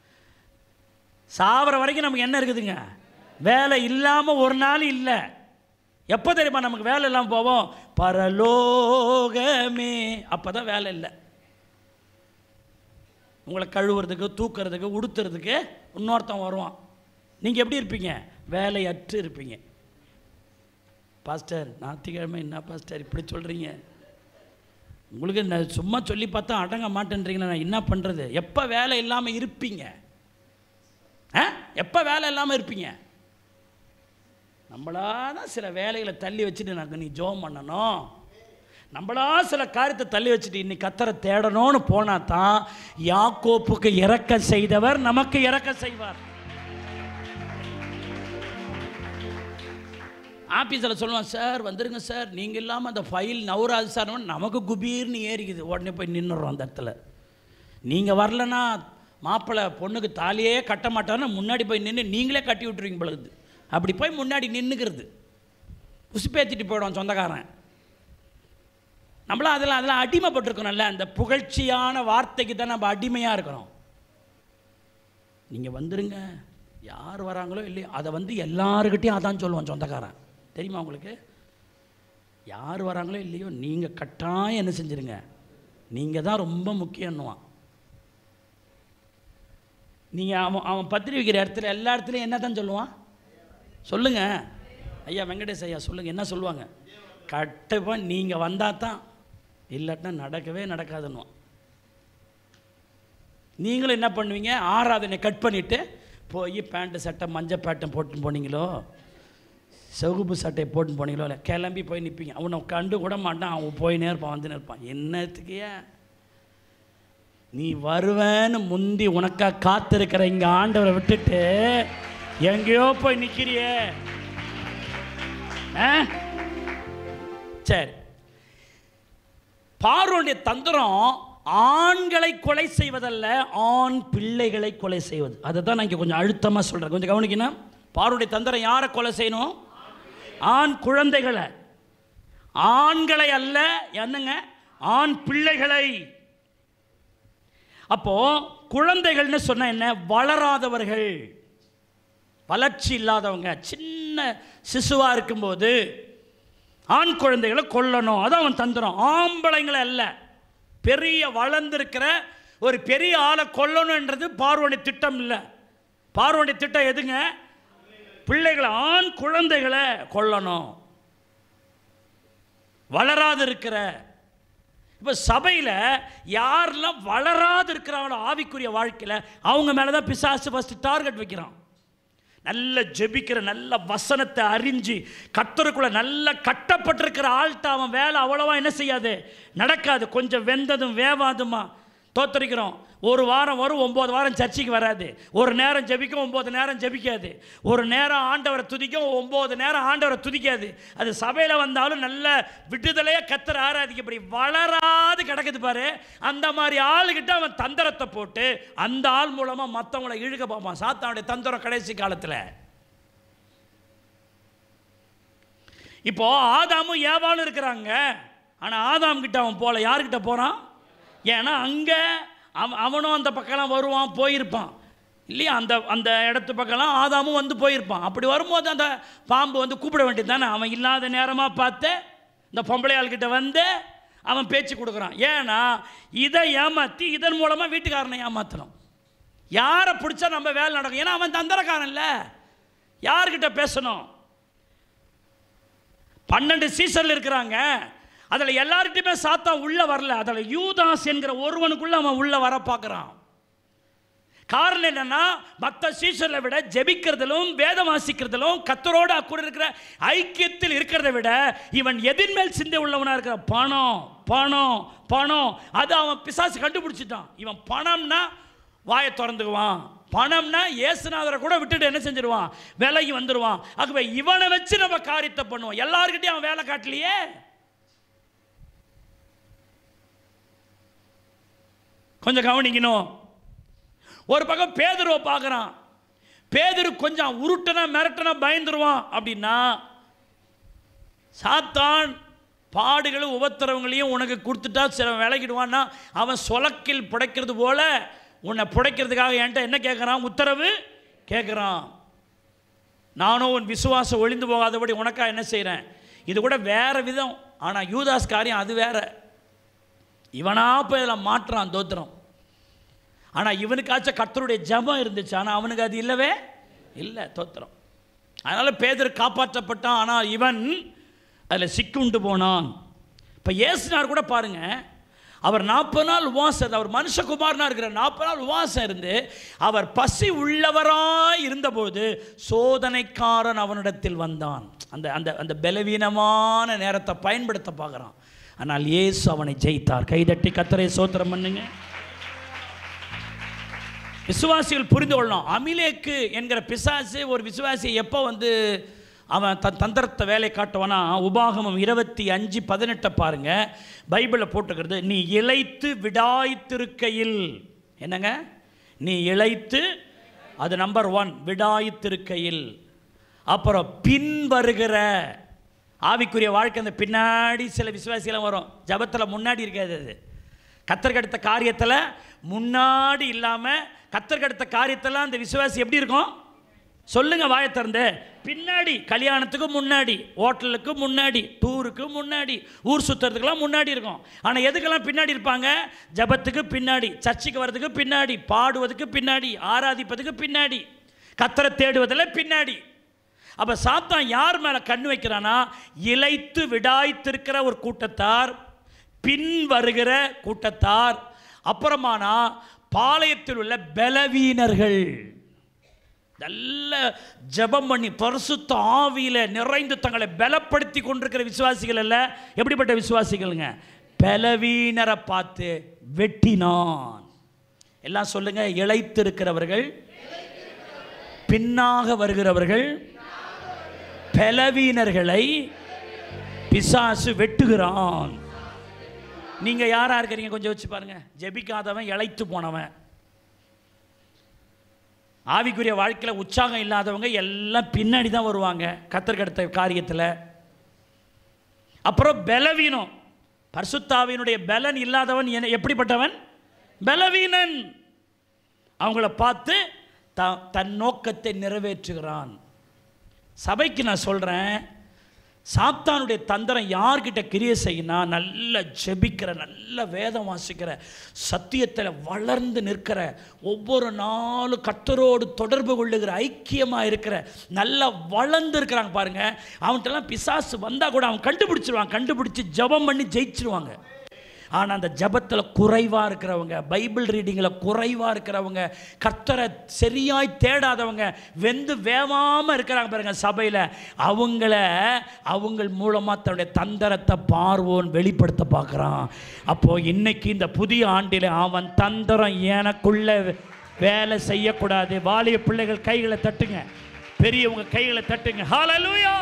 சாவர வரைக்கும் நமக்கு என்ன இருக்குதுங்க, வேலை இல்லாமல் ஒரு நாள் இல்லை. எப்போ தெரியுமா நமக்கு வேலை இல்லாமல் போவோம், பரலோகமே, அப்போ தான் வேலை இல்லை. உங்களை கழுவுறதுக்கு, தூக்கிறதுக்கு, உடுத்துறதுக்கு இன்னொருத்தன் வருவான். நீங்கள் எப்படி இருப்பீங்க? வேலையற்று இருப்பீங்க. பாஸ்டர், ஞாயிற்றுக்கிழமை என்ன பாஸ்டர் இப்படி சொல்கிறீங்க? உங்களுக்கு நான் சும்மா சொல்லி பார்த்தா அடங்க மாட்டேன்றீங்களா? நான் என்ன பண்ணுறது? எப்போ வேலை இல்லாமல் இருப்பீங்க? ஆ எப்போ வேலை இல்லாமல் இருப்பீங்க? நம்மளா தான் சில வேலைகளை தள்ளி வச்சுட்டு எனக்கு நீ ஜெபம் பண்ணணும், நம்மளா சில காரியத்தை தள்ளி வச்சுட்டு இன்னைக்கு கர்த்தரை தேடணும்னு போனா தான் யாக்கோப்புக்கு இரக்கம் செய்தவர் நமக்கு இரக்கம் செய்வார். ஆஃபீஸில் சொல்லுவான், சார் வந்துருங்க சார், நீங்கள் இல்லாமல் அந்த ஃபைல் நவராது சார், நமக்கு குபீர்னு ஏறிக்குது. உடனே போய் நின்றுறோம் அந்த இடத்துல. நீங்கள் வரலன்னா மாப்பிள்ளை பொண்ணுக்கு தாலியே கட்ட மாட்டான்னு முன்னாடி போய் நின்று நீங்களே கட்டி விட்டுருவீங்க பொழுது. அப்படி போய் முன்னாடி நின்றுக்கிறது, உசுப்பேற்றிட்டு போயிடுவோம் சொந்தக்காரன். நம்மளாம் அதெல்லாம் அதெல்லாம் அடிமைப்பட்டிருக்கணும்ல. அந்த புகழ்ச்சியான வார்த்தைக்கு தான் நம்ம அடிமையாக இருக்கிறோம். நீங்கள் வந்துடுங்க, யார் வராங்களோ இல்லையோ அதை வந்து எல்லாருக்கிட்டையும் அதான் சொல்லுவோம் சொந்தக்காரன். தெரியுமா உங்களுக்கு? யார் வராங்களோ இல்லையோ நீங்கள் கட்டாயம் என்ன செஞ்சுருங்க, நீங்கள் தான் ரொம்ப முக்கியம்னுவான். நீங்கள் அவன் அவன் பத்திரி வைக்கிற இடத்துல எல்லா இடத்துலையும் என்ன தான் சொல்லுவான்? சொல்லுங்கள் ஐயா, வெங்கடேஷ் ஐயா சொல்லுங்கள், என்ன சொல்லுவாங்க? கண்டிப்பாக நீங்கள் வந்தால் தான், இல்லாட்டினா நடக்கவே நடக்காதுன்னுவான். நீங்களும் என்ன பண்ணுவீங்க? ஆராதனை கட் பண்ணிவிட்டு போய் பேண்ட்டு சட்டை மஞ்சள் பேட்டை போட்டுன்னு போனீங்களோ, செகுப்பு சட்டையை போட்டுன்னு போனீங்களோ, இல்லை கிளம்பி போய் நிற்பீங்க. அவனை கண்டு கூட மாட்டான், அவன் போயினே இருப்பான், வந்துன்னு இருப்பான். என்னத்துக்கையா நீ வருவேன்னு முந்தி உனக்காக காத்திருக்கிற இங்கே ஆண்டவரை விட்டுட்டு எங்கேயோ போய் நிற்கிறியே? சரி, பார்வோனுடைய தந்திரம் ஆண்களை கொலை செய்வதல்ல, ஆண் பிள்ளைகளை கொலை செய்வது. அதை தான் நான் இங்கே கொஞ்சம் அழுத்தமாக சொல்கிறேன், கொஞ்சம் கவனிக்கணும். பார்வோனுடைய தந்திரம் யாரை கொலை செய்யணும்? ஆண் குழந்தைகளை, ஆண்களை அல்ல. என்னங்க? ஆண் பிள்ளைகளை. அப்போ குழந்தைகள்னு சொன்ன என்ன? வளராதவர்கள், வளர்ச்சி இல்லாதவங்க, சின்ன சிசுவா இருக்கும்போது ஆண் குழந்தைகளை கொல்லணும். அதான் அவன் தந்திரம். ஆம்பளைங்களை அல்ல, பெரிய வளர்ந்திருக்கிற ஒரு பெரிய ஆளை கொல்லணுன்றது பார்வோனுடைய திட்டம் இல்லை. பார்வோனுடைய திட்டம் எதுங்க? பிள்ளைகளை, ஆண் குழந்தைகளை கொல்லணும். வளராது இருக்கிற, இப்போ சபையில் யாரெல்லாம் வளராது இருக்கிறாங்களோ ஆவிக்குரிய வாழ்க்கையில், அவங்க மேலே தான் பிசாசு ஃபஸ்ட்டு டார்கெட் வைக்கிறான். நல்ல ஜெபிக்கிற, நல்ல வசனத்தை அறிஞ்சு கர்த்தருக்குள்ள நல்ல கட்டப்பட்டிருக்கிற ஆள்கிட்ட அவன் வேலை அவ்வளவா என்ன செய்யாது, நடக்காது. கொஞ்சம் வெந்ததும் வேவாதுமா தோத்தரிக்கிறோம். ஒரு வாரம் வரும், ஒம்பது வாரம் சர்ச்சைக்கு வராது. ஒரு நேரம் ஜெபிக்கும், ஒம்பது நேரம் ஜெபிக்காது. ஒரு நேரம் ஆண்டவரை துதிக்கும், ஒம்பது நேரம் ஆண்டவரை துதிக்காது. அது சபையில் வந்தாலும் நல்ல விடுதலையாக கர்த்தரை ஆராதிக்க, இப்படி வளராது கிடக்குது பாரு. அந்த மாதிரி ஆளுகிட்ட அவன் தந்திரத்தை போட்டு அந்த ஆள் மூலமாக மற்றவங்களை இழுக்க பார்ப்பான். சாத்தானுடைய தந்திரம் கடைசி காலத்தில். இப்போ ஆதாமும் ஏவாளும் இருக்கிறாங்க. ஆனால் ஆதாம் கிட்ட அவன் போல, யாருக்கிட்ட போகிறான்? ஏன்னா அங்கே அவன் அவனும் அந்த பக்கம்லாம் வருவான், போயிருப்பான் இல்லையா? அந்த அந்த இடத்து பக்கம்லாம் ஆதாமும் வந்து போயிருப்பான். அப்படி வரும்போது அந்த பாம்பு வந்து கூப்பிட வேண்டியது தானே. அவன் இல்லாத நேரமாக பார்த்து இந்த பொம்பளை ஆள்கிட்ட வந்து அவன் பேச்சு கொடுக்குறான். ஏன்னா இதை ஏமாற்றி இதன் மூலமாக வீட்டுக்காரனை ஏமாற்றணும். யாரை பிடிச்சா நம்ம வேலை நடக்கும்? ஏன்னா அவன் தந்திரக்காரன் இல்லை. யார்கிட்ட பேசணும்? பன்னெண்டு சீசனில் இருக்கிறாங்க. அதில் எல்லார்கிட்டையுமே சாத்தான் உள்ளே வரல. அதில் யூதாஸ் என்கிற ஒருவனுக்குள்ளே அவன் உள்ளே வர பார்க்குறான். காரணம் என்னன்னா, மற்ற சீசர்களை விட ஜெபிக்கிறதிலும் வேதம் வாசிக்கிறதிலும் கர்த்தரோடு கூட இருக்கிற ஐக்கியத்தில் இருக்கிறத விட இவன் எதிர்மேல் சிந்தை உள்ளவனாக இருக்கிற பணம் பணம் பணம். அது அவன் பிசாசு கண்டுபிடிச்சிட்டான். இவன் பணம்னா வாயை திறந்துக்குவான், பணம்னா ஏசுநாதரை கூட விட்டுட்டு என்ன செஞ்சிருவான், விலைக்கு வந்துடுவான். ஆகவே இவனை வச்சு நம்ம காரியத்தை பண்ணுவோம். எல்லார்கிட்டையும் அவன் வேலை காட்டலையே. கொஞ்சம் கவனிக்கணும். ஒரு பக்கம் பேதுருவை பார்க்குறான். பேதுரு கொஞ்சம் உருட்டனா மிரட்டனா பயந்துருவான். அப்படின்னா சாத்தான் பாடுகளும் உபத்திரவங்களையும் உனக்கு கொடுத்துட்டா சில விலகிடுவான்னா அவன் சொலக்கில் புடைக்கிறது போல உன்னை புடைக்கிறதுக்காக என்கிட்ட என்ன கேட்குறான்? உத்தரவு கேட்குறான். நானும் உன் விசுவாசம் ஒளிந்து போகாதபடி உனக்கா என்ன செய்கிறேன்? இது கூட வேறு விதம். ஆனால் யூதாஸ் காரியம் அது வேற. இவனா போய் இதில் மாற்றான் தோத்திரம். ஆனால் இவனுக்காச்சும் கர்த்தருடைய ஜெபம் இருந்துச்சு, ஆனால் அவனுக்கு அது இல்லவே இல்லை. தோத்திரம். அதனால் பேதுரு காப்பாற்றப்பட்டான், ஆனால் இவன் அதில் சிக்குண்டு போனான். இப்போ இயேசுனார் கூட பாருங்க, அவர் நாற்பது நாள் உபவாசம், அவர் மனுஷகுமாரனாக இருக்கிற நாற்பது நாள் உபவாசம் இருந்து அவர் பசி உள்ளவராய் இருந்தபோது சோதனைக்காரன் அவனிடத்தில் வந்தான். அந்த அந்த அந்த பலவீனமான நேரத்தை பயன்படுத்த பார்க்குறான். ஆனால் இயேசு அவனை ஜெயித்தார். கைதட்டி கர்த்தரை ஸ்தோத்திரம் பண்ணுங்க. விசுவாசிகள் புரிந்து கொள்ளணும். அமிலேக்கு என்கிற பிசாசு ஒரு விசுவாசியை எப்போ வந்து அவன் தன் தந்திரத்தை வேலை காட்டுவானா, உபாகமம் இருபத்தி அஞ்சு பதினெட்டை பாருங்க, பைபிளில் போட்டுக்கிறது. நீ இளைத்து விடாய்த்திருக்கையில், என்னங்க, நீ இளைத்து, அது நம்பர் ஒன், விடாய்த்திருக்கையில். அப்புறம் பின் வருகிற ஆவிக்குரிய வாழ்க்கை, அந்த பின்னாடி சில விசுவாசிகளாம் வரும். ஜபத்தில் முன்னாடி இருக்காது. அது கர்த்தருக்கு அடுத்த காரியத்தில் முன்னாடி இல்லாமல் கர்த்தருக்கு அடுத்த காரியத்தெல்லாம் அந்த விசுவாசி எப்படி இருக்கும் சொல்லுங்க, வாயை திறந்து. பின்னாடி, கல்யாணத்துக்கு முன்னாடி, ஹோட்டலுக்கு முன்னாடி, டூருக்கு முன்னாடி, ஊர் சுற்றுறதுக்கெல்லாம் முன்னாடி இருக்கும். ஆனால் எதுக்கெல்லாம் பின்னாடி இருப்பாங்க? ஜபத்துக்கு பின்னாடி, சர்ச்சுக்கு வர்றதுக்கு பின்னாடி, பாடுவதுக்கு பின்னாடி, ஆராதிப்பதுக்கு பின்னாடி, கர்த்தரை தேடுவதில் பின்னாடி. அப்போ சாத்தான் யார் மேலே கண் வைக்கிறானா, இளைத்து விடாய்த்திருக்கிற ஒரு கூட்டத்தார், பின் வருகிற கூட்டத்தார், அப்புறமானா பாளையத்தில் உள்ள பலவீனர்கள். நல்ல ஜெபம் பண்ணி பரிசுத்த ஆவியில நிறைந்து தங்களை பலப்படுத்தி கொண்டிருக்கிற விசுவாசிகள் அல்ல. எப்படிப்பட்ட விசுவாசிகள்ங்க? பலவீனரை பார்த்து வெட்டினான். எல்லாம் சொல்லுங்க. இளைத்திருக்கிறவர்கள், பின்னாக வருகிறவர்கள், பலவீனர்களை பிசாசு வெட்டுகிறான். நீங்க யாரா இருக்கிறீங்க கொஞ்சம் வச்சு பாருங்க. ஜெபிக்காதவன், இளைத்து போனவன், ஆவிக்குரிய வாழ்க்கையில் உற்சாகம் இல்லாதவங்க எல்லாம் பின்னாடி தான் வருவாங்க கர்த்தருக்கு அடுத்த காரியத்தில். அப்புறம் பலவீனம், பரிசுத்தாவினுடைய பலன் இல்லாதவன் என்ன எப்படிப்பட்டவன்? பலவீனன். அவங்கள பார்த்து த தன் நோக்கத்தை நிறைவேற்றுகிறான். சபைக்கு நான் சொல்கிறேன், சாத்தானுடைய தந்திரம் யார்கிட்ட கிரியை செய்யணும்? நல்ல ஜெபிக்கிற, நல்ல வேதம் வாசிக்கிற, சத்தியத்தில் வளர்ந்து நிற்கிற, ஒவ்வொரு நாளும் கர்த்தரோடு தொடர்பு கொள்ளுகிற, ஐக்கியமாக இருக்கிற, நல்லா வளர்ந்து இருக்கிறாங்க பாருங்க. அவன்கிட்டலாம் பிசாசு வந்தால் கூட அவன் கண்டுபிடிச்சிருவான். கண்டுபிடிச்சி ஜெபம் பண்ணி ஜெயிச்சிருவாங்க. ஆனால் அந்த ஜபத்தில் குறைவாக இருக்கிறவங்க, பைபிள் ரீடிங்கில் குறைவாக இருக்கிறவங்க, கர்த்தரை சரியாய் தேடாதவங்க, வெந்து வேவாமல் இருக்கிறாங்க பாருங்க சபையில், அவங்கள அவங்க மூலமாக தன்னுடைய தந்திரத்தை பார்வோன் வெளிப்படுத்த பார்க்குறான். அப்போது இன்னைக்கு இந்த புதிய ஆண்டில் அவன் தந்திரம் எனக்குள்ள வேலை செய்யக்கூடாது. வாலிய பிள்ளைகள் கைகளை தட்டுங்க, பெரியவங்க கைகளை தட்டுங்க. ஹல்லேலூயா.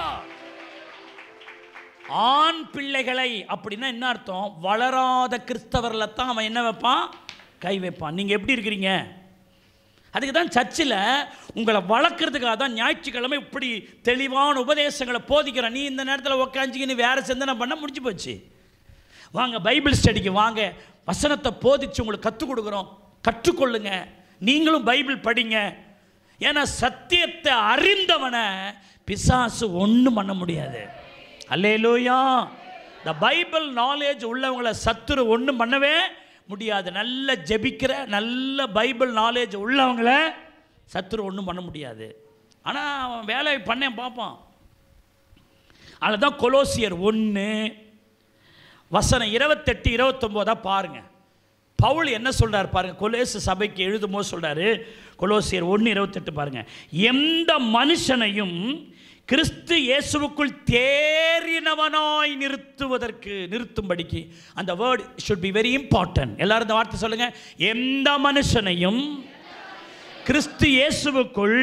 ஆண் பிள்ளைகளை அப்படின்னா என்ன அர்த்தம்? வளராத கிறிஸ்தவர்களை தான் அவன் என்ன வைப்பான்? கை வைப்பான். நீங்கள் எப்படி இருக்கிறீங்க? அதுக்கு தான் சர்ச்சில் உங்களை வளர்க்குறதுக்காக தான் ஞாயிற்றுக்கிழமை இப்படி தெளிவான உபதேசங்களை போதிக்கிறேன். நீ இந்த நேரத்தில் உக்காஞ்சிக்கு நீ வேறு சிந்தனை பண்ண முடிஞ்சு போச்சு. வாங்க பைபிள் ஸ்டடிக்கு வாங்க, வசனத்தை போதிச்சு உங்களுக்கு கற்றுக் கொடுக்குறோம், கற்றுக்கொள்ளுங்க. நீங்களும் பைபிள் படிங்க. ஏன்னா சத்தியத்தை அறிந்தவனை பிசாசு ஒன்றும் பண்ண முடியாது. அல்லேலூயா. இந்த பைபிள் நாலேஜ் உள்ளவங்களை சத்துரு ஒன்றும் பண்ணவே முடியாது. நல்ல ஜெபிக்கிற, நல்ல பைபிள் நாலேஜ் உள்ளவங்களை சத்துரு ஒன்றும் பண்ண முடியாது. ஆனால் அவன் வேலை பண்ண பார்ப்பான். அதில் தான் கொலோசியர் ஒன்று வசனம் இருபத்தெட்டு இருபத்தொம்போதா பாருங்கள். பவுல் என்ன சொல்கிறார் பாருங்கள். கொலோசு சபைக்கு எழுதும் போது சொல்கிறாரு, கொலோசியர் ஒன்று இருபத்தெட்டு பாருங்கள். எந்த மனுஷனையும் கிறிஸ்து இயேசுவுக்குள் தேறினவனாய் நிறுத்துவதற்கு, நிறுத்தும்படிக்கு, அந்த word should be very important. எல்லாரும் இந்த வார்த்தை சொல்லுங்க. எந்த மனுஷனையும் கிறிஸ்து இயேசுவுக்குள்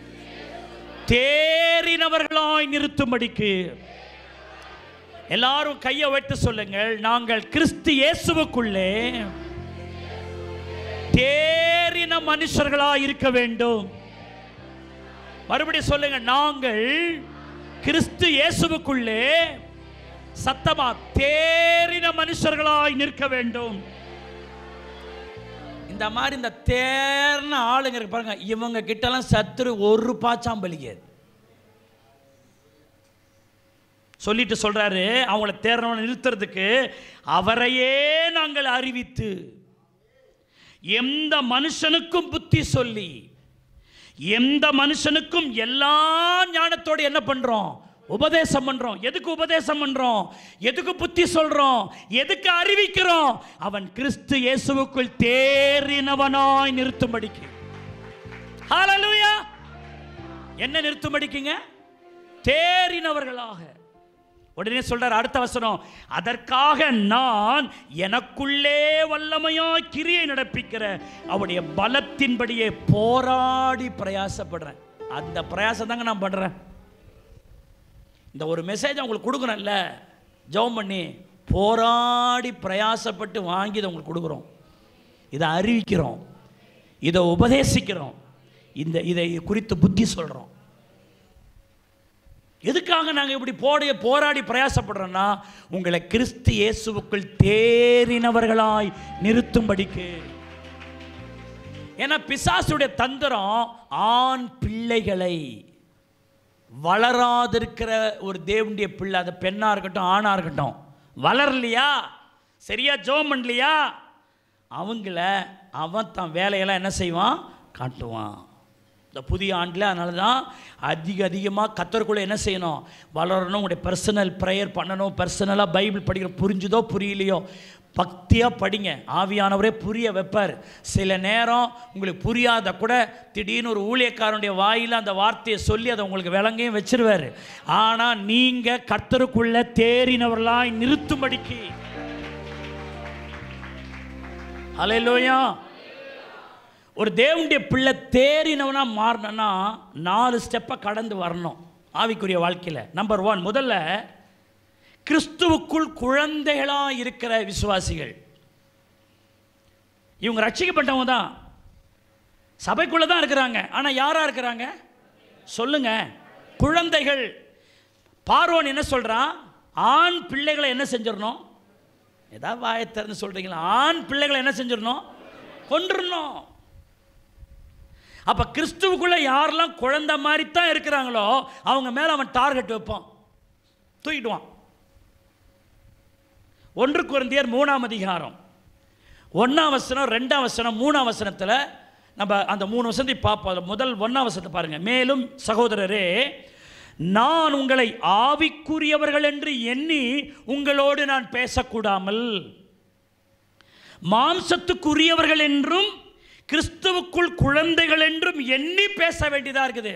தேறினவர்களாய் நிறுத்தும்படிக்கு. எல்லாரும் கையை வைத்து சொல்லுங்கள். நாங்கள் கிறிஸ்து இயேசுவுக்குள்ளே தேறின மனுஷர்களாய் இருக்க வேண்டும். மறுபடியும் சொல்லுங்க. நாங்கள் கிறிஸ்து இயேசுவுக்குள்ளே சத்தமா தேறின மனுஷர்களாய் நிற்க வேண்டும். இந்த மாதிரி இந்த தேர்ன ஆளுங்க இருக்கு பாருங்க, இவங்க கிட்டலாம் சத்துரு ஒரு பாச்சாம்பலிக்காது. சொல்லிட்டு சொல்றாரு, அவங்கள தேர்னவனை நிறுத்துறதுக்கு அவரையே நாங்கள் அறிவித்து எந்த மனுஷனுக்கும் புத்தி சொல்லி, எந்த மனுஷனுக்கும் எல்லா ஞானத்தோடு என்ன பண்றோம்? உபதேசம் பண்றோம். எதுக்கு உபதேசம் பண்றோம்? எதுக்கு புத்தி சொல்றோம்? எதுக்கு அறிவிக்கிறோம்? அவன் கிறிஸ்து இயேசுவுக்குள் தேறினவனாய் நிறுத்தும்படிக்கு. ஹல்லேலூயா! என்ன நிறுத்தும்படிக்குங்க? தேறினவர்களாக. உடனே சொல்றார் அடுத்த வசனம், அதற்காக நான் எனக்குள்ளே வல்லமையாய் கிரியை நடப்பிக்கிற அவருடைய பலத்தின்படியே போராடி பிரயாசப்படுறேன். அந்த பிரயாசம் தாங்க நான் பண்றேன். இந்த ஒரு மெசேஜ் உங்களுக்கு கொடுக்குறேன்ல, ஜெபம் பண்ணி போராடி பிரயாசப்பட்டு வாங்கி இதை உங்களுக்கு கொடுக்குறோம். இதை அறிவிக்கிறோம், இதை உபதேசிக்கிறோம், இந்த இதை குறித்து புத்தி சொல்கிறோம். எதுக்காக நாங்கள் இப்படி போடைய போராடி பிரயாசப்படுறோன்னா, உங்களை கிறிஸ்து இயேசுவுக்குள் தேறினவர்களாய் நிறுத்தும்படிக்கு. ஏன்னா பிசாசுடைய தந்திரம் ஆண் பிள்ளைகளை, வளராதிருக்கிற ஒரு தேவனுடைய பிள்ளை, அது பெண்ணாக இருக்கட்டும் ஆணாக இருக்கட்டும், வளரலையா, சரியா ஜெபம் பண்ணலையா, அவங்கள அவன் தான் வேலையெல்லாம் என்ன செய்வான்? காட்டுவான். இந்த புதிய ஆண்டில் அதனால தான் அதிக அதிகமாக கர்த்தருக்குள்ளே என்ன செய்யணும்? வளரணும். உங்களுடைய பர்சனல் ப்ரேயர் பண்ணணும். பர்சனலாக பைபிள் படிக்கணும். புரிஞ்சுதோ புரியலையோ பக்தியாக படிங்க. ஆவியானவரே புரிய வைப்பார். சில நேரம் உங்களுக்கு புரியாத கூட திடீர்னு ஒரு ஊழியக்காரனுடைய வாயில் அந்த வார்த்தையை சொல்லி அதை உங்களுக்கு விளங்கையும் வச்சிருவார். ஆனால் நீங்கள் கர்த்தருக்குள்ளே தேறினவர்களாய் நிறுத்தும்படிக்கு. ஹல்லேலூயா! ஒரு தேவனுடைய பிள்ளை தேறினவனா மாறணும்னா நாலு ஸ்டெப்பை கடந்து வரணும் ஆவிக்குரிய வாழ்க்கையில். நம்பர் ஒன், முதல்ல கிறிஸ்துவுக்குள் குழந்தைகளாக இருக்கிற விசுவாசிகள். இவங்க ரட்சிக்கப்பட்டவங்க தான், சபைக்குள்ளே தான் இருக்கிறாங்க. ஆனால் யாராக இருக்கிறாங்க சொல்லுங்க? குழந்தைகள். பார்வோன் என்ன சொல்கிறான்? ஆண் பிள்ளைகளை என்ன செஞ்சிடணும்? ஏதாவது வாயை திறந்து சொல்கிறீங்களா? ஆண் பிள்ளைகளை என்ன செஞ்சிடணும்? கொன்றுடணும். அப்போ கிறிஸ்துவுக்குள்ளே யாரெல்லாம் குழந்தை மாதிரி தான் இருக்கிறாங்களோ அவங்க மேலே அவன் டார்கெட் வைப்பான், தூக்கிடுவான். ஒன்று கொரிந்தியர் மூணாம் அதிகாரம் ஒன்றாம் வசனம், ரெண்டாம் வசனம், மூணாம் வசனத்தில் நம்ம அந்த மூணு வசனத்தை பார்ப்போம். முதல் ஒன்றாம் வசனத்தை பாருங்கள். மேலும் சகோதரரே, நான் உங்களை ஆவிக்குரியவர்கள் என்று எண்ணி உங்களோடு நான் பேசக்கூடாமல், மாம்சத்துக்குரியவர்கள் என்றும் கிறிஸ்துவுக்குள் குழந்தைகள் என்றும் எண்ணி பேச வேண்டியதாக இருக்குது.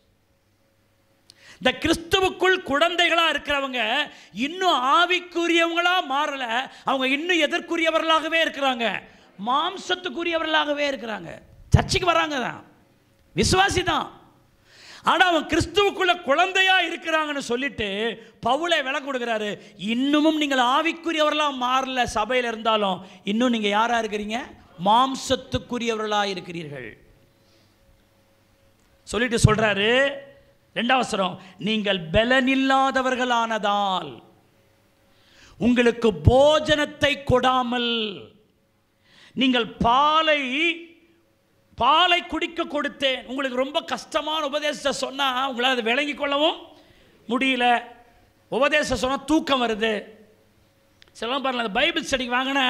இந்த கிறிஸ்துவுக்குள் குழந்தைகளாக இருக்கிறவங்க இன்னும் ஆவிக்குரியவங்களா மாறல. அவங்க இன்னும் எதற்குரியவர்களாகவே இருக்கிறாங்க? மாம்சத்துக்குரியவர்களாகவே இருக்கிறாங்க. சர்ச்சைக்கு வராங்க தான், விசுவாசி தான், ஆனால் அவன் கிறிஸ்துவுக்குள்ள குழந்தையா இருக்கிறாங்கன்னு சொல்லிட்டு பவுலை விளக்கு கொடுக்குறாரு. இன்னமும் நீங்கள் ஆவிக்குரியவர்களாக மாறல, சபையில் இருந்தாலும் இன்னும் நீங்கள் யாரா இருக்கிறீங்க? மாம்சத்துக்குரியவர்களாக இருக்கிறீர்கள் சொல்லிட்டு சொல்றாரு. ரெண்டாவது வசனம், நீங்கள் பலனில்லாதவர்களானதால் உங்களுக்கு போஜனத்தை கொடாமல் நீங்கள் பாலை பாலை குடிக்க கொடுத்தேன். உங்களுக்கு ரொம்ப கஷ்டமான உபதேசத்தை சொன்னால் உங்களால் அதை விளங்கி கொள்ளவும் முடியல. உபதேசம் சொன்னால் தூக்கம் வருது. சில பாருங்கள், அந்த பைபிள் ஸ்டடிக்கு வாங்கினா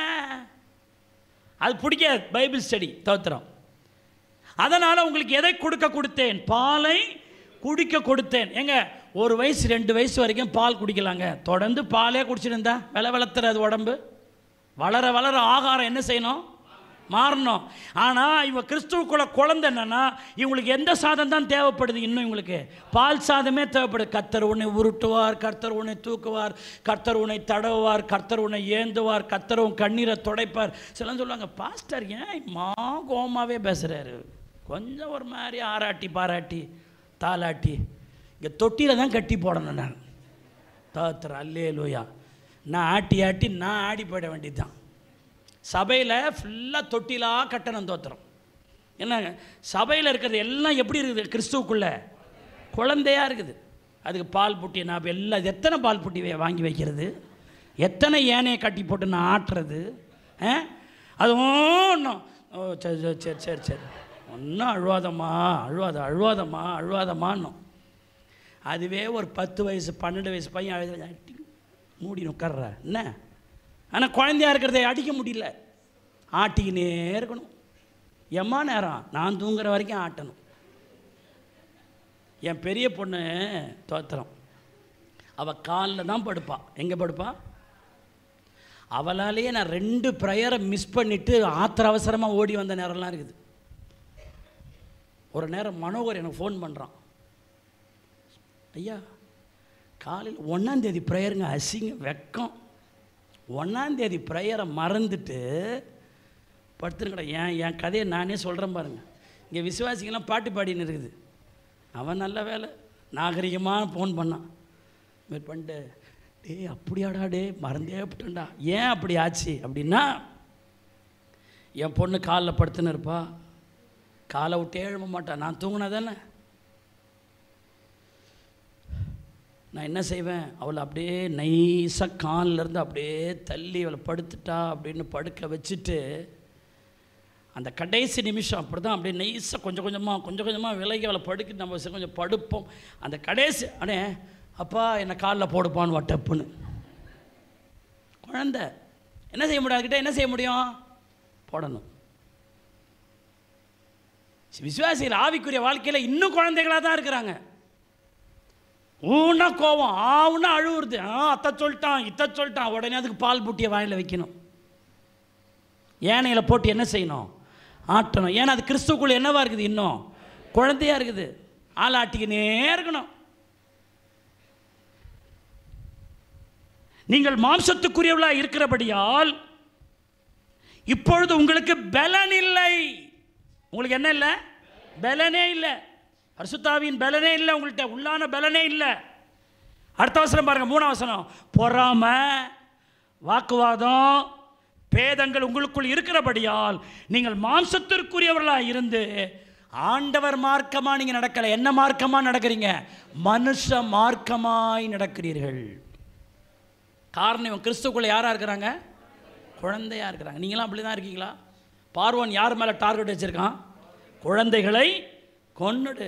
அது பிடிக்காது, பைபிள் ஸ்டடி தோத்திரம். அதனால் உங்களுக்கு எதை கொடுக்க கொடுத்தேன்? பாலை குடிக்க கொடுத்தேன். எங்க ஒரு வயசு ரெண்டு வயசு வரைக்கும் பால் குடிக்கலாங்க. தொடர்ந்து பாலே குடிச்சிட்டு இருந்தா வில வளர்த்துறது உடம்பு. வளர வளர ஆகாரம் என்ன செய்யணும்? மாறணும். ஆனால் இவங்க கிறிஸ்துவுக்குள்ள குழந்தை என்னன்னா, இவங்களுக்கு எந்த சாதம் தான் தேவைப்படுது? இன்னும் இவங்களுக்கு பால் சாதமே தேவைப்படுது. கர்த்தர் உன்னை உருட்டுவார், கர்த்தர் உன்னை தூக்குவார், கர்த்தர் உன்னை தடவுவார், கர்த்தர் உன்னை ஏந்துவார், கர்த்தர் உன் கண்ணீரை துடைப்பார். சிலர் சொல்லுவாங்க, பாஸ்டர் ஏன் மா கோமாவே பேசுகிறாரு, கொஞ்சம் ஒரு மாதிரி ஆராட்டி பாராட்டி தாலாட்டி. இங்கே தொட்டியில் தான் கட்டி போடணும். நான் தாத்திர அல்லேலூயா. நான் ஆட்டி ஆட்டி நான் ஆடி போயிட வேண்டியது தான். சபையில் ஃபுல்லாக தொட்டிலாக கட்டணம் தோத்திரம். என்ன சபையில் இருக்கிறது எல்லாம் எப்படி இருக்குது? கிறிஸ்துவுக்குள்ளே குழந்தையாக இருக்குது. அதுக்கு பால் புட்டி நான் எல்லாம் எத்தனை பால் புட்டி வாங்கி வைக்கிறது, எத்தனை ஏனையை கட்டி போட்டு நான் ஆட்டுறது. அது ஒன்றும் ஓ சரி சரி சரி சரி சரி ஒன்றும் அழுவாதம்மா அழுவாத அழுவாதம்மா அழுவாதம்மான்னும். அதுவே ஒரு பத்து வயசு பன்னெண்டு வயசு பையன் அழுத அடி மூடி உட்கார்ற என்ன. ஆனால் குழந்தையாக இருக்கிறத அடிக்க முடியல. ஆட்டிக்கினே இருக்கணும். எம்மா நேரம் நான் தூங்குற வரைக்கும் ஆட்டணும். என் பெரிய பொண்ணு தோத்திரம், அவள் காலில் தான் படுப்பாள். எங்கே படுப்பாள்? அவளாலேயே நான் ரெண்டு ப்ரேயரை மிஸ் பண்ணிவிட்டு ஆத்திர அவசரமாக ஓடி வந்த நேரம்லாம் இருக்குது. ஒரு நேரம் மனோகர் எனக்கு ஃபோன் பண்ணுறான், ஐயா காலையில் ஒன்றாந்தேதி ப்ரேயருங்க, அசிங்க வெக்கம், ஒன்றாந்தேதி ப்ரேயரை மறந்துட்டு படுத்துருங்கடா. ஏன் என் கதையை நானே சொல்கிறேன் பாருங்கள். இங்கே விசுவாசிங்கெல்லாம் பாட்டு பாடின்னு இருக்குது. அவன் நல்ல வேலை நாகரிகமாக ஃபோன் பண்ணான். இதுமாரி பண்ணிட்டு, டே அப்படியாடா, டே மறந்தே விட்டுண்டா. ஏன் அப்படி ஆச்சு அப்படின்னா, என் பொண்ணு காலில் படுத்துன்னு இருப்பா, காலை விட்டே எழும்ப மாட்டான். நான் தூங்கினா தானே நான் என்ன செய்வேன், அவளை அப்படியே நைஸாக காலிலேருந்து அப்படியே தள்ளி அவளை படுத்துட்டா அப்படின்னு படுக்க வச்சுட்டு, அந்த கடைசி நிமிஷம் அப்படி தான் அப்படியே நைஸாக கொஞ்சம் கொஞ்சமாக கொஞ்சம் கொஞ்சமாக விலகி அவளை படுக்க நம்ம கொஞ்சம் படுப்போம். அந்த கடைசி அண்ணே அப்பா என்னை காலில் போடுப்பான்னு வட்டப்புன்னு. குழந்தை என்ன செய்ய முடியும், அதுக்கிட்ட என்ன செய்ய முடியும், போடணும். விசுவாசிகள் ஆவிக்குரிய வாழ்க்கையில் இன்னும் குழந்தைகளாக தான் இருக்கிறாங்க. ஊன்னா கோவம், ஆவுன்னா அழுவுறது, ஆ அத்தை சொல்லிட்டான் இத்தை சொல்லிட்டான், உடனே அதுக்கு பால் பூட்டியை வாயில் வைக்கணும். ஏனையில் போட்டு என்ன செய்யணும், ஆட்டணும். ஏன்னா அது கிறிஸ்துக்குள்ள என்னவா இருக்குது, இன்னும் குழந்தையாக இருக்குது. ஆள் ஆட்டிக்கினே இருக்கணும். நீங்கள் மாம்சத்துக்குரியவளாக இருக்கிறபடியால் இப்பொழுது உங்களுக்கு பலன் இல்லை. உங்களுக்கு என்ன இல்லை, பலனே இல்லை. பரிசுத்தாவியின் பலனே இல்லை, உங்கள்கிட்ட உள்ளான பலனே இல்லை. அடுத்த வசனம் பாருங்க, மூணாம் வசனம். பொறாமை, வாக்குவாதம், பேதங்கள் உங்களுக்குள் இருக்கிறபடியால் நீங்கள் மாம்சத்திற்குரியவர்களாக இருந்து ஆண்டவர் மார்க்கமாக நீங்கள் நடக்கலை. என்ன மார்க்கமாக நடக்கிறீங்க, மனுஷ மார்க்கமாய் நடக்கிறீர்கள். காரணம், கிறிஸ்துக்குள்ள யாராக இருக்கிறாங்க, குழந்தையாக இருக்கிறாங்க. நீங்களாம் அப்படி தான் இருக்கீங்களா? பார்வோன் யார் மேலே டார்கெட் வச்சுருக்கான், குழந்தைகளை கொன்னுடு.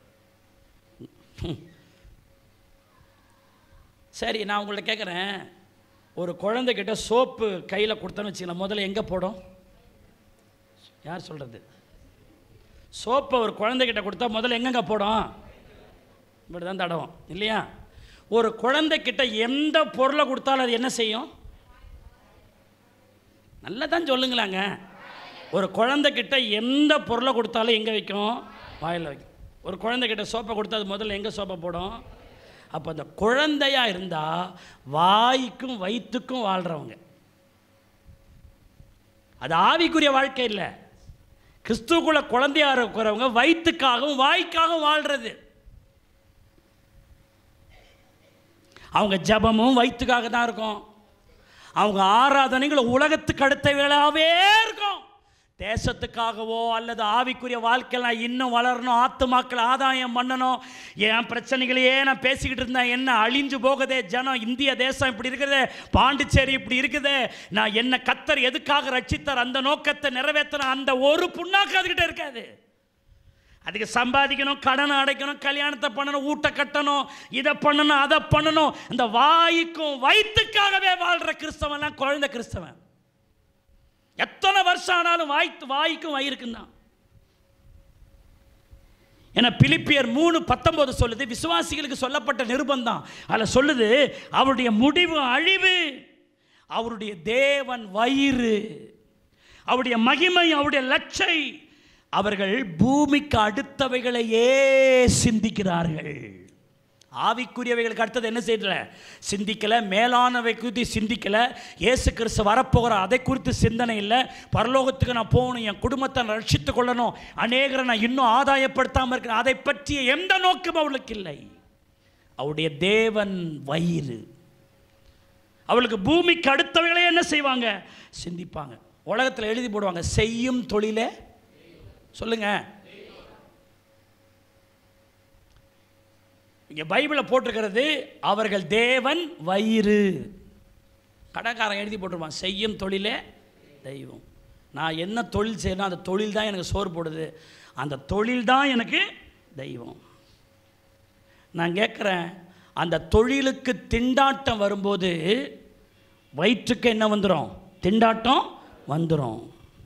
சரி, நான் உங்கள்ட்ட கேட்குறேன், ஒரு குழந்தைகிட்ட சோப்பு கையில் கொடுத்தோன்னு வச்சுக்கலாம், முதல்ல எங்கே போடும், யார் சொல்கிறது? சோப்பை ஒரு குழந்தைகிட்ட கொடுத்தா முதல்ல எங்கெங்க போடும், இப்படி தான் தடவும் இல்லையா? ஒரு குழந்தைகிட்ட எந்த பொருளை கொடுத்தாலும் அது என்ன செய்யும், நல்லா தான் சொல்லுங்களாங்க. ஒரு குழந்தைகிட்ட எந்த பொருளை கொடுத்தாலும் எங்கே வைக்கும், வாயில் வைக்கும். ஒரு குழந்தைகிட்ட சோப்பை கொடுத்தா அது முதல்ல எங்கே சோப்பை போடும்? அப்போ அந்த குழந்தையாக இருந்தால் வாய்க்கும் வயிற்றுக்கும் வாழ்கிறவங்க. அது ஆவிக்குரிய வாழ்க்கை இல்லை. கிறிஸ்துக்குள்ள குழந்தையாக இருக்கிறவங்க வயிற்றுக்காகவும் வாய்க்காகவும் வாழ்கிறது. அவங்க ஜபமும் வயிற்றுக்காக தான் இருக்கும். அவங்க ஆராதனைகள் உலகத்துக்கு அடுத்த வேளாவே இருக்கும். தேசத்துக்காகவோ அல்லது ஆவிக்குரிய வாழ்க்கையில் இன்னும் வளரணும், ஆத்துமாக்கள் ஆதாயம் பண்ணணும், என் பிரச்சனைகளையே நான் பேசிக்கிட்டு இருந்தேன், என்ன அழிஞ்சு போகுதே ஜனம், இந்திய தேசம் இப்படி இருக்குதே, பாண்டிச்சேரி இப்படி இருக்குதே, நான் என்ன கத்தர் எதுக்காக ரட்சித்தார், அந்த நோக்கத்தை நிறைவேற்றின அந்த ஒரு புண்ணாக்கு அதுக்கிட்ட இருக்காது. அதுக்கு சம்பாதிக்கணும், கடனை அடைக்கணும், கல்யாணத்தை பண்ணணும், ஊட்ட கட்டணும், இதை பண்ணணும், அதை பண்ணணும். இந்த வாய்க்கும் வயிற்றுக்காகவே வாழ்கிற கிறிஸ்தவன்லாம் குழந்தை கிறிஸ்தவன். எத்தனை வருஷம் ஆனாலும் வாய்த்து வாய்க்கும் வயிறுக்கும் தான். ஏன்னா பிலிப்பியர் மூணு பத்தொன்பது சொல்லுது, விசுவாசிகளுக்கு சொல்லப்பட்ட நிருபந்தம். அதில் சொல்லுது, அவருடைய முடிவு அழிவு, அவருடைய தேவன் வயிறு, அவருடைய மகிமை, அவருடைய லட்சை. அவர்கள் பூமிக்கு அடுத்தவைகளையே சிந்திக்கிறார்கள். ஆவிக்குரியவைகளுக்கு அடுத்தது என்ன செய்யல, சிந்திக்கலை. மேலானவை குறித்து சிந்திக்கலை. இயேசு கிறிஸ்து வரப்போகிற அதை குறித்து சிந்தனை இல்லை. பரலோகத்துக்கு நான் போகணும், என் குடும்பத்தை நான் ரட்சித்து கொள்ளணும், அநேகரை நான் இன்னும் ஆதாயப்படுத்தாமல் இருக்கிறேன், அதை பற்றிய எந்த நோக்கமும் அவளுக்கு இல்லை. அவருடைய தேவன் வயிறு. அவளுக்கு பூமிக்கு அடுத்தவைகளே என்ன செய்வாங்க, சிந்திப்பாங்க. உலகத்தில் எழுதி போடுவாங்க, செய்யும் தொழிலே சொல்லுங்க. இங்கே பைபிளில் போட்டிருக்கிறது, அவர்கள் தேவன் வயிறு. கடைக்காரன் எழுதி போட்டிருப்பான், செய்யும் தொழிலே தெய்வம். நான் என்ன தொழில் செய்யணும், அந்த தொழில் தான் எனக்கு சோறு போடுது, அந்த தொழில் தான் எனக்கு தெய்வம். நான் கேட்குறேன், அந்த தொழிலுக்கு திண்டாட்டம் வரும்போது வயிற்றுக்கு என்ன வந்துடும், திண்டாட்டம் வந்துடும்.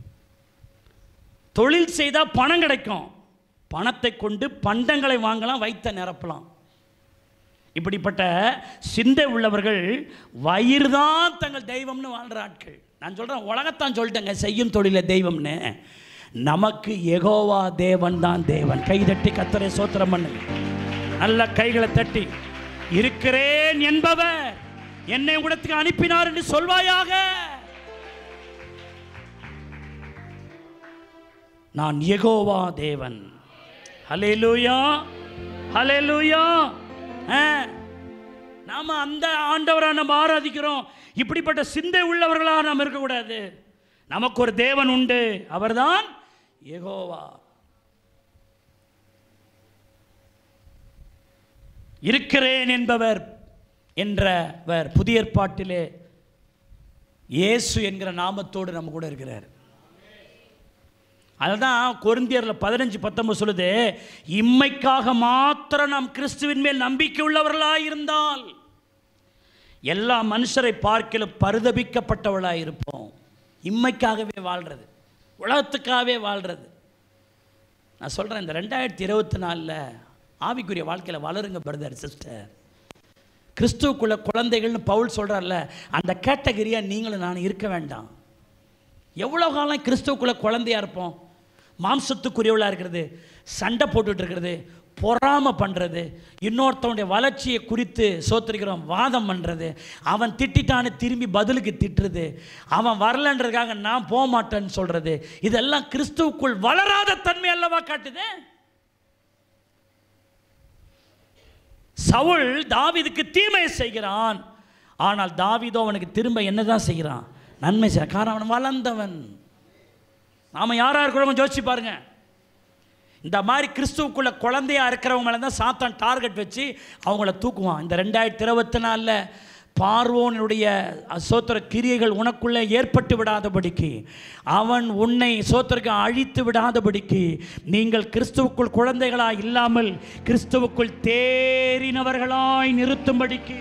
தொழில் செய்தால் பணம் கிடைக்கும், பணத்தை கொண்டு பண்டங்களை வாங்கலாம், வைத்த நிரப்பலாம். இப்படிப்பட்ட சிந்தை உள்ளவர்கள் வயிறு தான் தங்கள் தெய்வம்னு வாழ்கிற ஆட்கள். நான் சொல்கிறேன், உலகத்தான் சொல்லிட்டேங்க செய்யும் தொழில தெய்வம்னு. நமக்கு யெகோவா தேவன் தான் தேவன். கை தட்டி கர்த்தரை ஸ்தோத்திரம் பண்ணுங்க. நல்ல கைகளை தட்டி, இருக்கிறேன் என்பவர் என்னை உடத்துக்கு அனுப்பினார் என்று சொல்வாயாக. நான் யெகோவா தேவன். ஹல்லேலூயா, ஹல்லேலூயா. நாம அந்த ஆண்டவரை நம்ம ஆராதிக்கிறோம். இப்படிப்பட்ட சிந்தை உள்ளவர்களாக நாம் இருக்கக்கூடாது. நமக்கு ஒரு தேவன் உண்டு, அவர்தான் யெகோவா. இருக்கிறேன் என்பவர் என்றவர் புதிய ஏற்பாட்டிலே இயேசு என்கிற நாமத்தோடு நம்ம கூட இருக்கிறார். அதுதான் கொரிந்தியரில் பதினஞ்சு பத்தொன்பது சொல்லுது, இம்மைக்காக மாத்திரம் நாம் கிறிஸ்துவின் மேல் நம்பிக்கை உள்ளவர்களாக இருந்தால் எல்லா மனுஷரை பார்க்கலும் பரிதபிக்கப்பட்டவர்களாக இருப்போம். இம்மைக்காகவே வாழ்கிறது, உலகத்துக்காகவே வாழ்கிறது. நான் சொல்கிறேன், இந்த ரெண்டாயிரத்தி இருபத்தி நாலில் ஆவிக்குரிய வாழ்க்கையில் வளருங்க பிரதர் சிஸ்டர். கிறிஸ்துவுக்குள்ள குழந்தைகள்னு பவுல் சொல்கிறார்ல, அந்த கேட்டகரியாக நீங்களும் நான் இருக்க வேண்டாம். எவ்வளோ காலம் கிறிஸ்துவுக்குள்ள குழந்தையாக இருப்போம்? மாம்சத்துக்குரியவளாக இருக்கிறது, சண்டை போட்டுட்டு இருக்கிறது, பொறாமை பண்ணுறது, இன்னொருத்தவனுடைய வளர்ச்சியை குறித்து சோத்திரிக்கிறோம் வாதம் பண்ணுறது, அவன் திட்டான்னு திரும்பி பதிலுக்கு திட்டுறது, அவன் வரலன்றதுக்காக நான் போக மாட்டேன்னு சொல்கிறது, இதெல்லாம் கிறிஸ்துவுக்குள் வளராத தன்மை அல்லவா காட்டுது. சவுல் தாவீதுக்கு தீமை செய்கிறான், ஆனால் தாவீதோ அவனுக்கு திரும்ப என்னதான் செய்கிறான்? நன்மை செய்கிறான். காரணம் அவன் வளர்ந்தவன். நாம் யாராக இருக்கிறவங்க யோசிச்சு பாருங்க. இந்த மாதிரி கிறிஸ்துவுக்குள்ள குழந்தையா இருக்கிறவங்க மேலே தான் சாத்தான் டார்கெட் வச்சு அவங்கள தூக்குவான். இந்த ரெண்டாயிரத்தி இருபத்தி நாலில் பார்வோனுடைய சோத்திர கிரியைகள் உனக்குள்ளே ஏற்பட்டு விடாதபடிக்கு, அவன் உன்னை சோத்திரக்கு அழித்து விடாதபடிக்கு, நீங்கள் கிறிஸ்துவுக்குள் குழந்தைகளாய் இல்லாமல் கிறிஸ்துவுக்குள் தேறினவர்களாய் நிறுத்தும்படிக்கு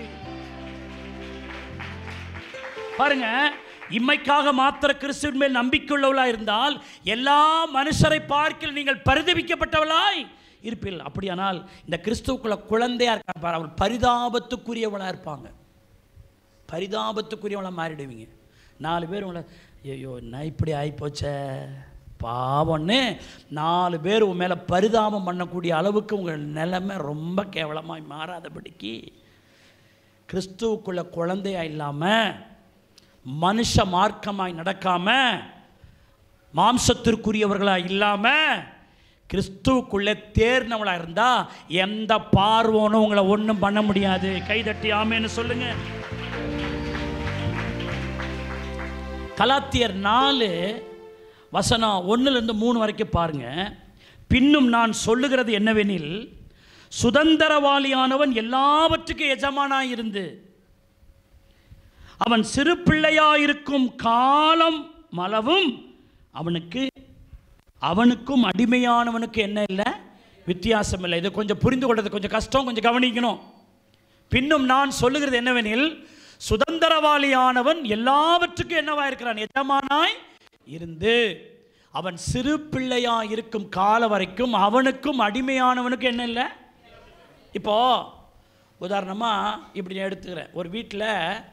பாருங்க. இம்மைக்காக மாத்திர கிறிஸ்துவின் மேல் நம்பிக்கையுள்ளவளாய் இருந்தால் எல்லா மனுஷரை பார்க்க நீங்கள் பரிதபிக்கப்பட்டவளாய் இருப்பீர்கள். அப்படியானால் இந்த கிறிஸ்துவுக்குள்ள குழந்தையா இருக்க அவள் பரிதாபத்துக்குரியவளாக இருப்பாங்க. பரிதாபத்துக்குரியவளாக மாறிடுவீங்க. நாலு பேர் உங்களை ஐயோ நான் இப்படி ஆகிப்போச்சே பாவம்னு நாலு பேர் உன் மேலே பரிதாபம் பண்ணக்கூடிய அளவுக்கு உங்கள் நிலைமை ரொம்ப கேவலமாய் மாறாதபடிக்கு கிறிஸ்துவுக்குள்ள குழந்தையா இல்லாமல் மனுஷ மார்க்கமாய் நடக்காம மாம்சத்திற்குரியவர்களாக இல்லாமல் கிறிஸ்துவுக்குள்ளே தேர்னவளாக இருந்தால் எந்த பார்வோனும் உங்களை ஒன்றும் பண்ண முடியாது. கைதட்டி ஆமேன்னு சொல்லுங்க. கலாத்தியர் நாலு வசனம் ஒன்றுலேருந்து மூணு வரைக்கும் பாருங்க. பின்னும் நான் சொல்லுகிறது என்னவெனில், சுதந்திரவாளியானவன் எல்லாவற்றுக்கும் எஜமானாய் இருந்து அவன் சிறு பிள்ளையாயிருக்கும் காலம் மளவும் அவனுக்கு அவனுக்கும் அடிமையானவனுக்கு என்ன இல்லை வித்தியாசம் இல்லை. இது கொஞ்சம் புரிந்து கொள்வது கொஞ்சம் கஷ்டம், கொஞ்சம் கவனிக்கணும். பின்னும் நான் சொல்லுகிறது என்னவெனில், சுதந்திரவாளியானவன் எல்லாவற்றுக்கும் என்னவா இருக்கிறான்? எஜமானாய் இருந்து அவன் சிறு பிள்ளையாக இருக்கும் காலம் வரைக்கும் அவனுக்கும் அடிமையானவனுக்கு என்ன இல்லை. இப்போ உதாரணமாக இப்படி நான் எடுத்துக்கிறேன். ஒரு வீட்டில்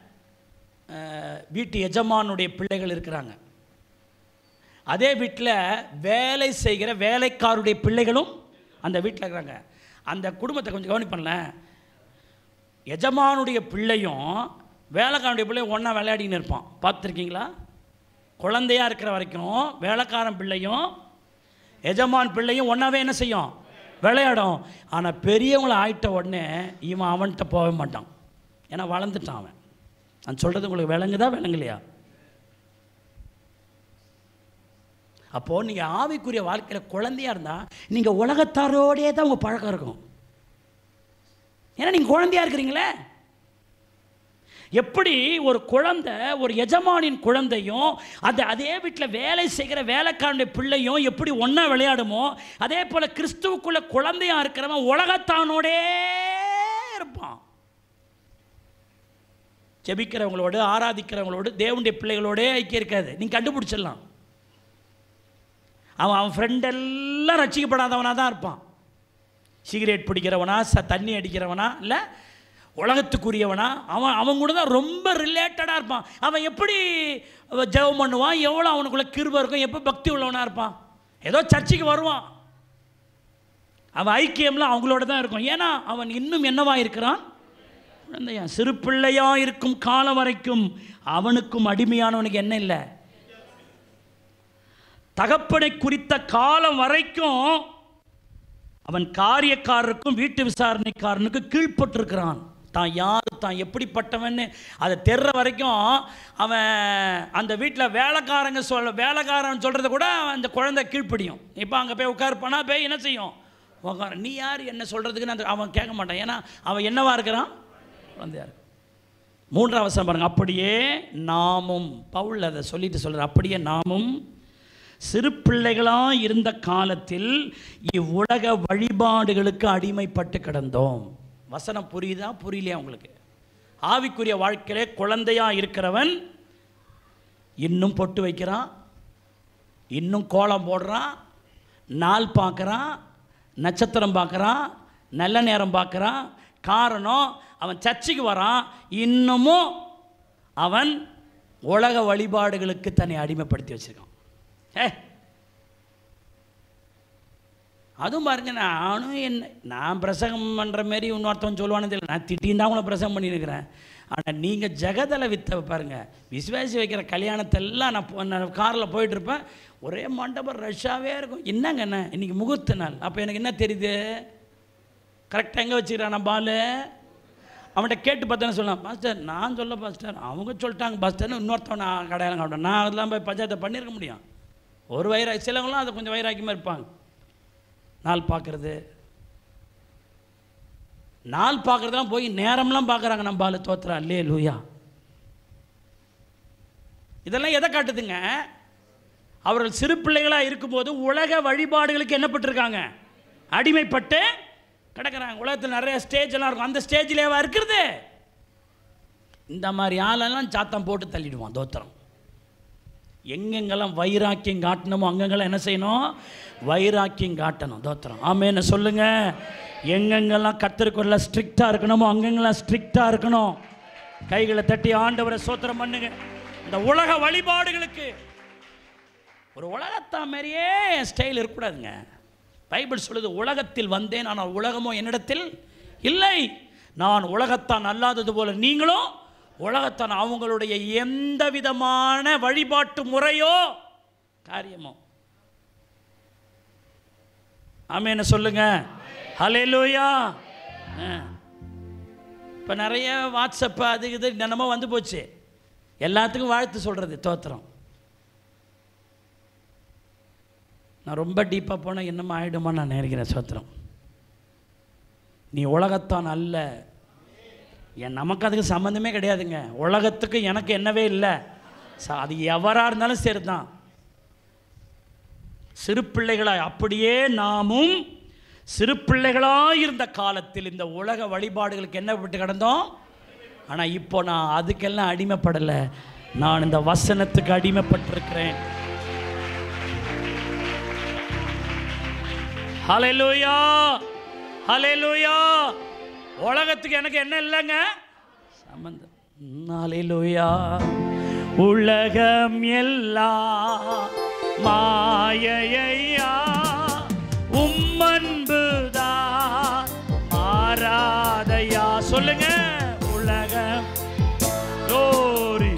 வீட்டு எஜமானுடைய பிள்ளைகள் இருக்கிறாங்க. அதே வீட்டில் வேலை செய்கிற வேலைக்காருடைய பிள்ளைகளும் அந்த வீட்டில் இருக்கிறாங்க. அந்த குடும்பத்தை கொஞ்சம் கவனிப்பண்ணல. எஜமானுடைய பிள்ளையும் வேலைக்காரனுடைய பிள்ளையும் ஒன்றா விளையாடின்னு இருப்பான். பார்த்துருக்கீங்களா? குழந்தையாக இருக்கிற வரைக்கும் வேலைக்காரன் பிள்ளையும் எஜமான் பிள்ளையும் ஒன்றாவே என்ன செய்யும்? விளையாடும். ஆனால் பெரியவங்களை ஆயிட்ட உடனே இவன் அவன்கிட்ட போக மாட்டான். ஏன்னா வளர்ந்துட்டான் அவன். நான் சொல்கிறது உங்களுக்கு விளங்குதா விளங்கலையா? அப்போது நீங்கள் ஆவிக்குரிய வாழ்க்கையில் குழந்தையாக இருந்தால் நீங்கள் உலகத்தாரோடே தான் உங்கள் பழக்கம் இருக்கும். ஏன்னா நீங்கள் குழந்தையாக இருக்கிறீங்களே. எப்படி ஒரு குழந்தை ஒரு எஜமானின் குழந்தையும் அது அதே வீட்டில் வேலை செய்கிற வேலைக்காரனுடைய பிள்ளையும் எப்படி ஒன்றா விளையாடுமோ, அதே போல் கிறிஸ்துவுக்குள்ள குழந்தையாக இருக்கிறவன் உலகத்தானோடே இருப்பான். ஜெபிக்கிறவங்களோடு ஆராதிக்கிறவங்களோடு தேவனுடைய பிள்ளைகளோடே ஐக்கியம் இருக்காது. நீங்கள் கண்டுபிடிச்சிடலாம். அவன் அவன் ஃப்ரெண்டெல்லாம் ரட்சிக்கப்படாதவனாக தான் இருப்பான். சிகரெட் பிடிக்கிறவனா, ச தண்ணி அடிக்கிறவனா, இல்லை உலகத்துக்குரியவனா, அவன் அவன் கூட தான் ரொம்ப ரிலேட்டடாக இருப்பான். அவன் எப்படி ஜெபம் பண்ணுவான், எவ்வளோ அவனுக்குள்ள கிருபை இருக்கும், எப்போ பக்தி உள்ளவனாக இருப்பான். ஏதோ சர்ச்சைக்கு வருவான், அவன் ஐக்கியம்லாம் அவங்களோட தான் இருக்கும். ஏன்னா அவன் இன்னும் என்னவா இருக்கிறான், குழந்தையா. சிறு பிள்ளையா இருக்கும் காலம் வரைக்கும் அவனுக்கும் அடிமையானவனுக்கு என்ன இல்லை, தகப்பனை குறித்த காலம் வரைக்கும் அவன் காரியக்காரருக்கும் வீட்டு விசாரணைக்காரனுக்கு கீழ்பட்டிருக்கிறான். தான் யார், தான் எப்படிப்பட்டவன்னு அதை தெர்ற வரைக்கும் அவன் அந்த வீட்டில் வேலைக்காரங்க சொல்ல வேலைக்காரன் சொல்கிறத கூட அந்த குழந்தை கீழ்ப்படியும். இப்போ அங்கே போய் உட்காருப்பானா, போய் என்ன செய்யும், உட்கார. நீ யார் என்ன சொல்கிறதுக்குன்னு அந்த அவன் கேட்க மாட்டான். ஏன்னா அவன் என்னவா இருக்கிறான், குழந்தையா இருக்கு. மூன்றாவது வசனம் பாருங்க. அப்படியே நாமும், பவுல் அதை சொல்லிட்டு சொல்கிறார், அப்படியே நாமும் சிறு பிள்ளைகளாக இருந்த காலத்தில் இவ்வுலக வழிபாடுகளுக்கு அடிமைப்பட்டு கிடந்தோம். வசனம் புரியுதா, புரியலையா உங்களுக்கு? ஆவிக்குரிய வாழ்க்கையிலே குழந்தையாக இருக்கிறவன் இன்னும் பொட்டு வைக்கிறான், இன்னும் கோலம் போடுறான், நாள் பார்க்குறான், நட்சத்திரம் பார்க்குறான், நல்ல நேரம் பார்க்குறான். காரணம், அவன் சர்ச்சைக்கு வரான், இன்னமும் அவன் உலக வழிபாடுகளுக்கு தன்னை அடிமைப்படுத்தி வச்சுருக்கான். ஏ அதுவும் பாருங்க, நானும் என்ன நான் பிரசங்கம் பண்ணுற மாரி இன்னொருத்தவன் சொல்லுவானு தெரியல, நான் திட்டின்னு தான் அவங்கள பிரசங்கம் பண்ணியிருக்கிறேன். ஆனால் நீங்கள் ஜெகதலை வித்த பாருங்கள், விசுவாசி வைக்கிற கல்யாணத்தெல்லாம் நான் நான் காரில் போயிட்டுருப்பேன், ஒரே மண்டபம் ரஷ்ஷாகவே இருக்கும். என்னங்க என்ன இன்றைக்கி முகூர்த்த நாள், அப்போ எனக்கு என்ன தெரியுது, கரெக்டாக எங்கே வச்சுக்கிறான் பால். அவன்கிட்ட கேட்டு பார்த்தேன்னு சொல்லலாம், பாஸ்டர் நான் சொல்ல பாஸ்டர் அவங்க சொல்லிட்டாங்க பாஸ்டர்னு இன்னொருத்தவன் நான் கடையாளம் காட்டேன். நான் அதெல்லாம் போய் பஞ்சாயத்தை பண்ணியிருக்க முடியும். ஒரு வயிறா சிலவங்களாம் அதை கொஞ்சம் வைராக்கியமாக இருப்பாங்க. நாள் பார்க்குறது, நாள் பார்க்குறதுலாம் போய் நேரம்லாம் பார்க்குறாங்க. நம்ம பால் தோத்துறா இல்லையே லூயா. இதெல்லாம் எதை காட்டுதுங்க, அவர்கள் சிறு பிள்ளைகளாக இருக்கும்போது உலக வழிபாடுகளுக்கு என்னப்பட்டிருக்காங்க, அடிமைப்பட்டு கிடக்கிறாங்க. உலகத்தில் நிறைய ஸ்டேஜ் எல்லாம் இருக்கும், அந்த ஸ்டேஜ்லேயே இருக்கிறது. இந்த மாதிரி ஆளெல்லாம் சாத்தம் போட்டு தள்ளிடுவான். தோத்திரம். எங்கெங்கெல்லாம் வைராக்கியம் காட்டணுமோ அங்கெங்கெல்லாம் என்ன செய்யணும், வைராக்கியம் காட்டணும். தோத்திரம். ஆமென்னு சொல்லுங்க. எங்கெங்கெல்லாம் கர்த்தருக்குள்ள ஸ்ட்ரிக்டாக இருக்கணுமோ அங்கெங்கெல்லாம் ஸ்ட்ரிக்டாக இருக்கணும். கைகளை தட்டி ஆண்டவரை சோத்திரம் பண்ணுங்க. இந்த உலக வழிபாடுகளுக்கு ஒரு உலகத்தா மாதிரியே ஸ்டைல் இருக்கக்கூடாதுங்க. பைபிள் சொல்லுது, உலகத்தில் வந்தேன் ஆனால் உலகமோ என்னிடத்தில் இல்லை. நான் உலகத்தான் அல்லாதது போல நீங்களும் உலகத்தான். அவங்களுடைய எந்த விதமான வழிபாட்டு முறையோ காரியமோ. ஆமென்னு சொல்லுங்க. ஹல்லேலூயா. இப்போ நிறைய வாட்ஸ்அப் அது இது தினமும் வந்து போச்சு, எல்லாத்துக்கும் வாழ்த்து சொல்கிறது. தோத்திரம். நான் ரொம்ப டீப்பாக போனால் என்னமோ ஆகிடுமா நான் நினைக்கிறேன். சோத்திரம். நீ உலகத்தான் அல்ல. என் நமக்கு அதுக்கு சம்மந்தமே கிடையாதுங்க. உலகத்துக்கு எனக்கு என்னவே இல்லை. அது எவராக இருந்தாலும் சரி தான். சிறு பிள்ளைகளாய், அப்படியே நாமும் சிறு பிள்ளைகளாக இருந்த காலத்தில் இந்த உலக வழிபாடுகளுக்கு என்ன விட்டு கிடந்தோம். ஆனால் இப்போ நான் அதுக்கெல்லாம் அடிமைப்படலை, நான் இந்த வசனத்துக்கு அடிமைப்பட்டிருக்கிறேன். ஹல்லேலூயா, ஹல்லேலூயா. உலகத்துக்கு எனக்கு என்ன இல்லைங்க சம்பந்தம். ஹல்லேலூயா. உலகம் எல்லாம் மாயையா, உம்மன்புதான் மாறாதையா. சொல்லுங்க. உலகம் கோரி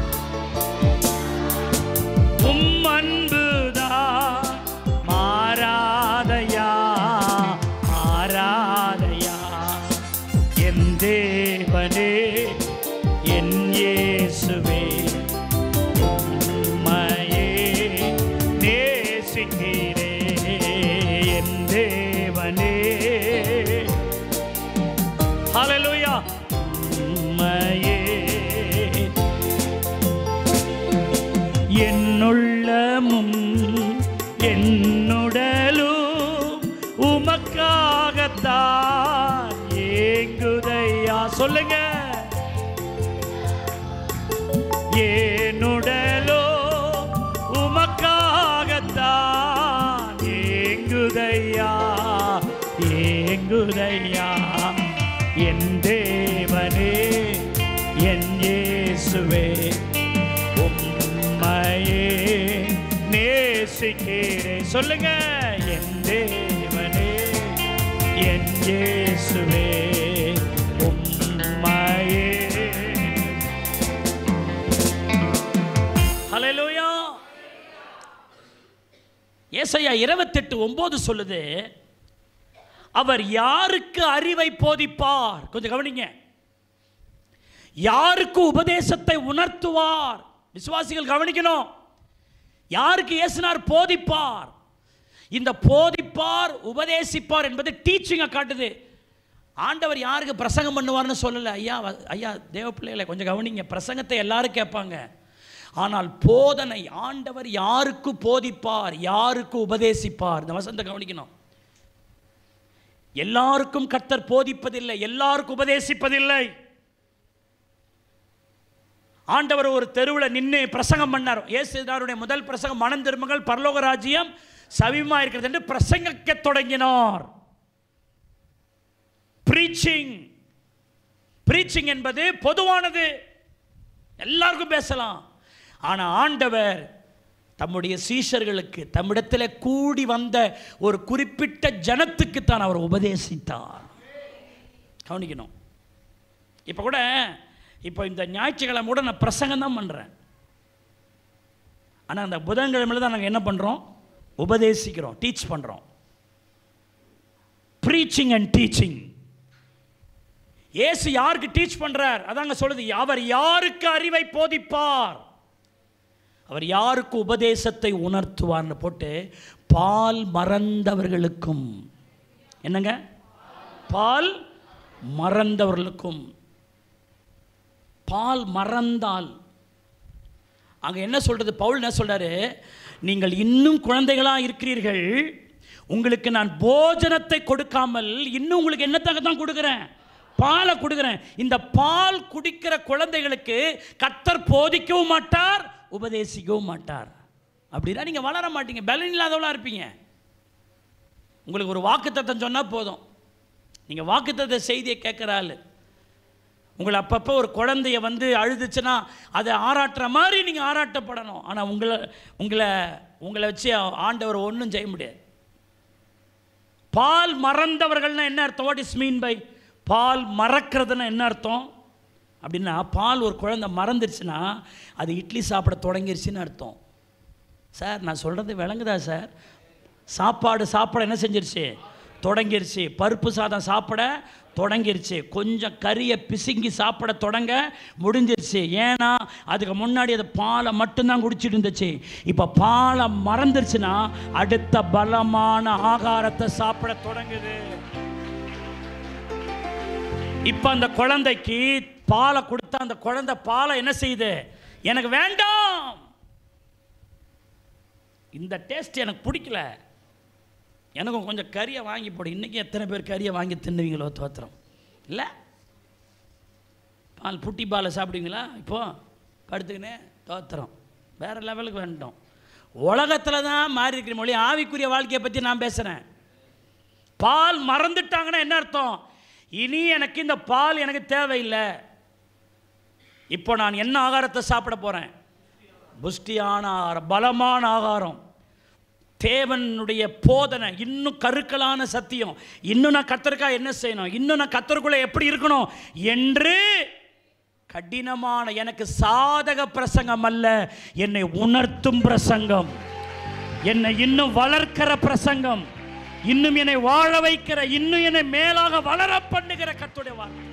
உம்மன்புதான் மாறாதையா, மாறாதையா. என் தேவனே, என் இயேசுவே, உம்மையே நேசிக்கிறேன். என் தேவனே, ஹல்லேலூயா, உம்மையே. என்னுள்ளமும் என்னுடலும் உமக்காகத்தான் ஏங்குதையா. சொல்லுங்க. என்னுடலும் உமக்காகத்தான் நேசிக்கிறேன். சொல்லுங்க, என் தேவனே என் இயேசுவே உம்மையே. ஹல்லேலூயா. ஏசாயா இருபத்தெட்டு ஒன்பது சொல்லுது, அவர் யாருக்கு அறிவை போதிப்பார்? கொஞ்சம் கவனிங்க. யாருக்கு உபதேசத்தை உணர்த்துவார்? விசுவாசிகள் கவனிக்கணும். யாருக்கு இயேசுனார் போதிப்பார்? இந்த போதிப்பார் உபதேசிப்பார் என்பது டீச்சிங்கை காட்டுது. ஆண்டவர் யாருக்கு பிரசங்கம் பண்ணுவார்னு சொல்லலை. ஐயா ஐயா தேவ பிள்ளைகளை கொஞ்சம் கவனிங்க. பிரசங்கத்தை எல்லாரும் கேட்பாங்க. ஆனால் போதனை ஆண்டவர் யாருக்கு போதிப்பார், யாருக்கு உபதேசிப்பார்? இந்த வசனத்தை கவனிக்கணும். எல்லாருக்கும் கர்த்தர் போதிப்பதில்லை, எல்லாருக்கும் உபதேசிப்பதில்லை. ஆண்டவர் ஒரு தெருவில் நின்று பிரசங்கம் பண்ணார். இயேசுதாருடைய முதல் பிரசங்கம் மனம் திரும்புங்கள் பரலோக ராஜ்யம் சமீபமா இருக்கிறது என்று பிரசங்கிக்க தொடங்கினார். பிரீச்சிங் பிரீச்சிங் என்பது பொதுவானது, எல்லாருக்கும் பேசலாம். ஆனால் ஆண்டவர் தம்முடைய சீஷர்களுக்கு, தம்மிடத்தில் கூடி வந்த ஒரு குறிப்பிட்ட ஜனத்துக்கு தான் அவர் உபதேசித்தார். கவனிக்கணும். இப்போ கூட இப்போ இந்த ஞாயிற்றுக்கிழமை கூட நான் பிரசங்கம் தான் பண்ணுறேன். ஆனால் அந்த புதன்கிழமையில் தான் நாங்கள் என்ன பண்ணுறோம்? உபதேசிக்கிறோம், டீச் பண்ணுறோம். Preaching and teaching. இயேசு யாருக்கு டீச் பண்ணுறார்? அதாங்க சொல்லுது, அவர் யாருக்கு அறிவை போதிப்பார், அவர் யாருக்கு உபதேசத்தை உணர்த்துவார்னு போட்டு, பால் மறந்தவர்களுக்கும். என்னங்க? பால் மறந்தவர்களுக்கும். பால் மறந்தால் அங்கே என்ன சொல்கிறது? பவுல் என்ன சொல்கிறாரு? நீங்கள் இன்னும் குழந்தைகளாக இருக்கிறீர்கள், உங்களுக்கு நான் போஜனத்தை கொடுக்காமல் இன்னும் உங்களுக்கு என்னத்தாக தான் கொடுக்குறேன்? பாலை கொடுக்குறேன். இந்த பால் குடிக்கிற குழந்தைகளுக்கு கர்த்தர் போதிக்கவும் மாட்டார், உபதேசிக்கவும் மாட்டார். அப்படின்னா நீங்கள் வளர மாட்டீங்க, பலன் இல்லாதவளாக இருப்பீங்க. உங்களுக்கு ஒரு வாக்குத்தத்தம் சொன்னால் போதும். நீங்கள் வாக்குத்தத்த செய்தியை கேட்குறாள். உங்களை அப்பப்போ ஒரு குழந்தைய வந்து அழுதுச்சுன்னா அதை ஆராட்டுற மாதிரி நீங்கள் ஆராட்டப்படணும். ஆனால் உங்களை உங்களை உங்களை வச்சு ஆண்டவர் ஒன்றும் செய்ய முடியாது. பால் மறந்தவர்கள்னா என்ன அர்த்தம்? வாட் இஸ் மீன் பை பால் மறக்கிறதுனா என்ன அர்த்தம்? அப்படின்னா பால் ஒரு குழந்தை மறந்துருச்சுன்னா அது இட்லி சாப்பிட தொடங்கிருச்சுன்னு அர்த்தம். சார் நான் சொல்கிறது விளங்குதா சார்? சாப்பாடு சாப்பிட என்ன செஞ்சிருச்சு? தொடங்கிருச்சு. பருப்பு சாதம் சாப்பிட தொடங்கிருச்சு. கொஞ்சம் கறியை பிசுங்கி சாப்பிட தொடங்க முடிஞ்சிருச்சு. ஏன்னா அதுக்கு முன்னாடி அது பாலை மட்டும்தான் குடிச்சிட்டு இருந்துச்சு. இப்போ பாலை மறந்துருச்சுன்னா அடுத்த பலமான ஆகாரத்தை சாப்பிட தொடங்குது. இப்போ அந்த குழந்தைக்கு பாலை கொடுத்தா அந்த குழந்தை பாலை என்ன செய்யுது? எனக்கு வேண்டாம், இந்த டேஸ்ட் எனக்கு பிடிக்கல, எனக்கும் கொஞ்சம் கறியை வாங்கி போடு. இன்றைக்கி எத்தனை பேர் கறியை வாங்கி தின்னுவீங்களோ? தோத்திரம் இல்லை. பால் புட்டி பாலை சாப்பிடுவீங்களா? இப்போது படுத்துக்கினே தோத்திரம். வேறு லெவலுக்கு வேண்டாம். உலகத்தில் தான் மாறி இருக்கிற மொழி, ஆவிக்குரிய வாழ்க்கையை பற்றி நான் பேசுகிறேன். பால் மறந்துட்டாங்கன்னா என்ன அர்த்தம்? இனி எனக்கு இந்த பால் எனக்கு தேவையில்லை. இப்போ நான் என்ன ஆகாரத்தை சாப்பிட போகிறேன்? புஷ்டியான ஆகாரம், பலமான ஆகாரம், தேவனுடைய போதனை, இன்னும் கருக்களான சத்தியம். இன்னும் நான் கர்த்தருக்காக என்ன செய்யணும், இன்னும் நான் கர்த்தருக்குள்ளே எப்படி இருக்கணும் என்று கடினமான, எனக்கு சாதக பிரசங்கம் அல்ல, என்னை உணர்த்தும் பிரசங்கம், என்னை இன்னும் வளர்க்கிற பிரசங்கம், இன்னும் என்னை வாழ வைக்கிற, இன்னும் என்னை மேலாக வளர பண்ணுகிற கர்த்தருடைய வார்த்தை.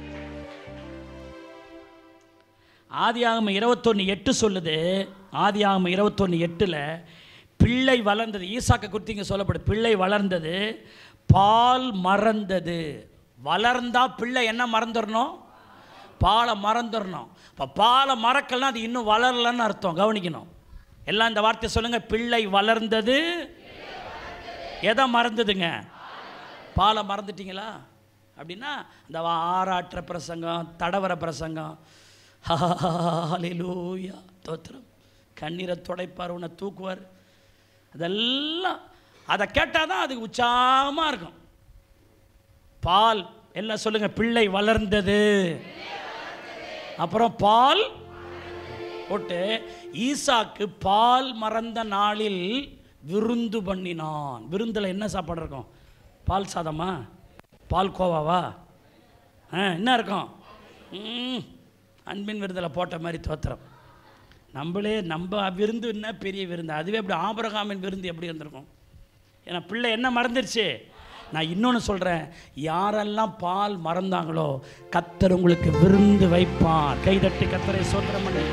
ஆதியாகமம் இருபத்தொன்று எட்டு சொல்லுது. ஆதியாகமம் இருபத்தொன்று எட்டில் பிள்ளை வளர்ந்தது. ஈசாக்கை குறித்து இங்கே சொல்லப்படுது. பிள்ளை வளர்ந்தது, பால் மறந்தது. வளர்ந்தா பிள்ளை என்ன மறந்துடணும்? பாலை மறந்துடணும். இப்போ பாலை மறக்கலாம், அது இன்னும் வளரலன்னு அர்த்தம். கவனிக்கணும். எல்லாம் இந்த வார்த்தை சொல்லுங்கள். பிள்ளை வளர்ந்தது. எதை மறந்ததுங்க? பாலை மறந்துட்டீங்களா? அப்படின்னா இந்த ஆராற்ற பிரசங்கம், தடவர பிரசங்கம், ஹல்லேலூயா தோத்திரம், கண்ணீரை துடைப்பார், உன்னை தூக்குவார், அதெல்லாம் அதை கேட்டால் தான் அதுக்கு உற்சாகமாக இருக்கும். பால் எல்லாம் சொல்லுங்கள். பிள்ளை வளர்ந்தது, அப்புறம் பால் போட்டு. ஈசாக்கு பால் மறந்த நாளில் விருந்து பண்ணினான். விருந்தில் என்ன சாப்பாடு இருக்கும்? பால் சாதமா, பால் கோவாவா, என்ன இருக்கும்? அன்பின் விருந்தில் போட்ட மாதிரி தோத்திரம். நம்மளே நம்ம விருந்து என்ன பெரிய விருந்து, அதுவே அப்படி ஆபிரகாமின் விருந்து எப்படி இருந்திருக்கும்? ஏன்னா பிள்ளை என்ன மறந்துடுச்சு. நான் இன்னொன்று சொல்கிறேன், யாரெல்லாம் பால் மறந்தாங்களோ கர்த்தர் உங்களுக்கு விருந்து வைப்பார். கைதட்டி கர்த்தரை ஸ்தோத்திரம் பண்ணு.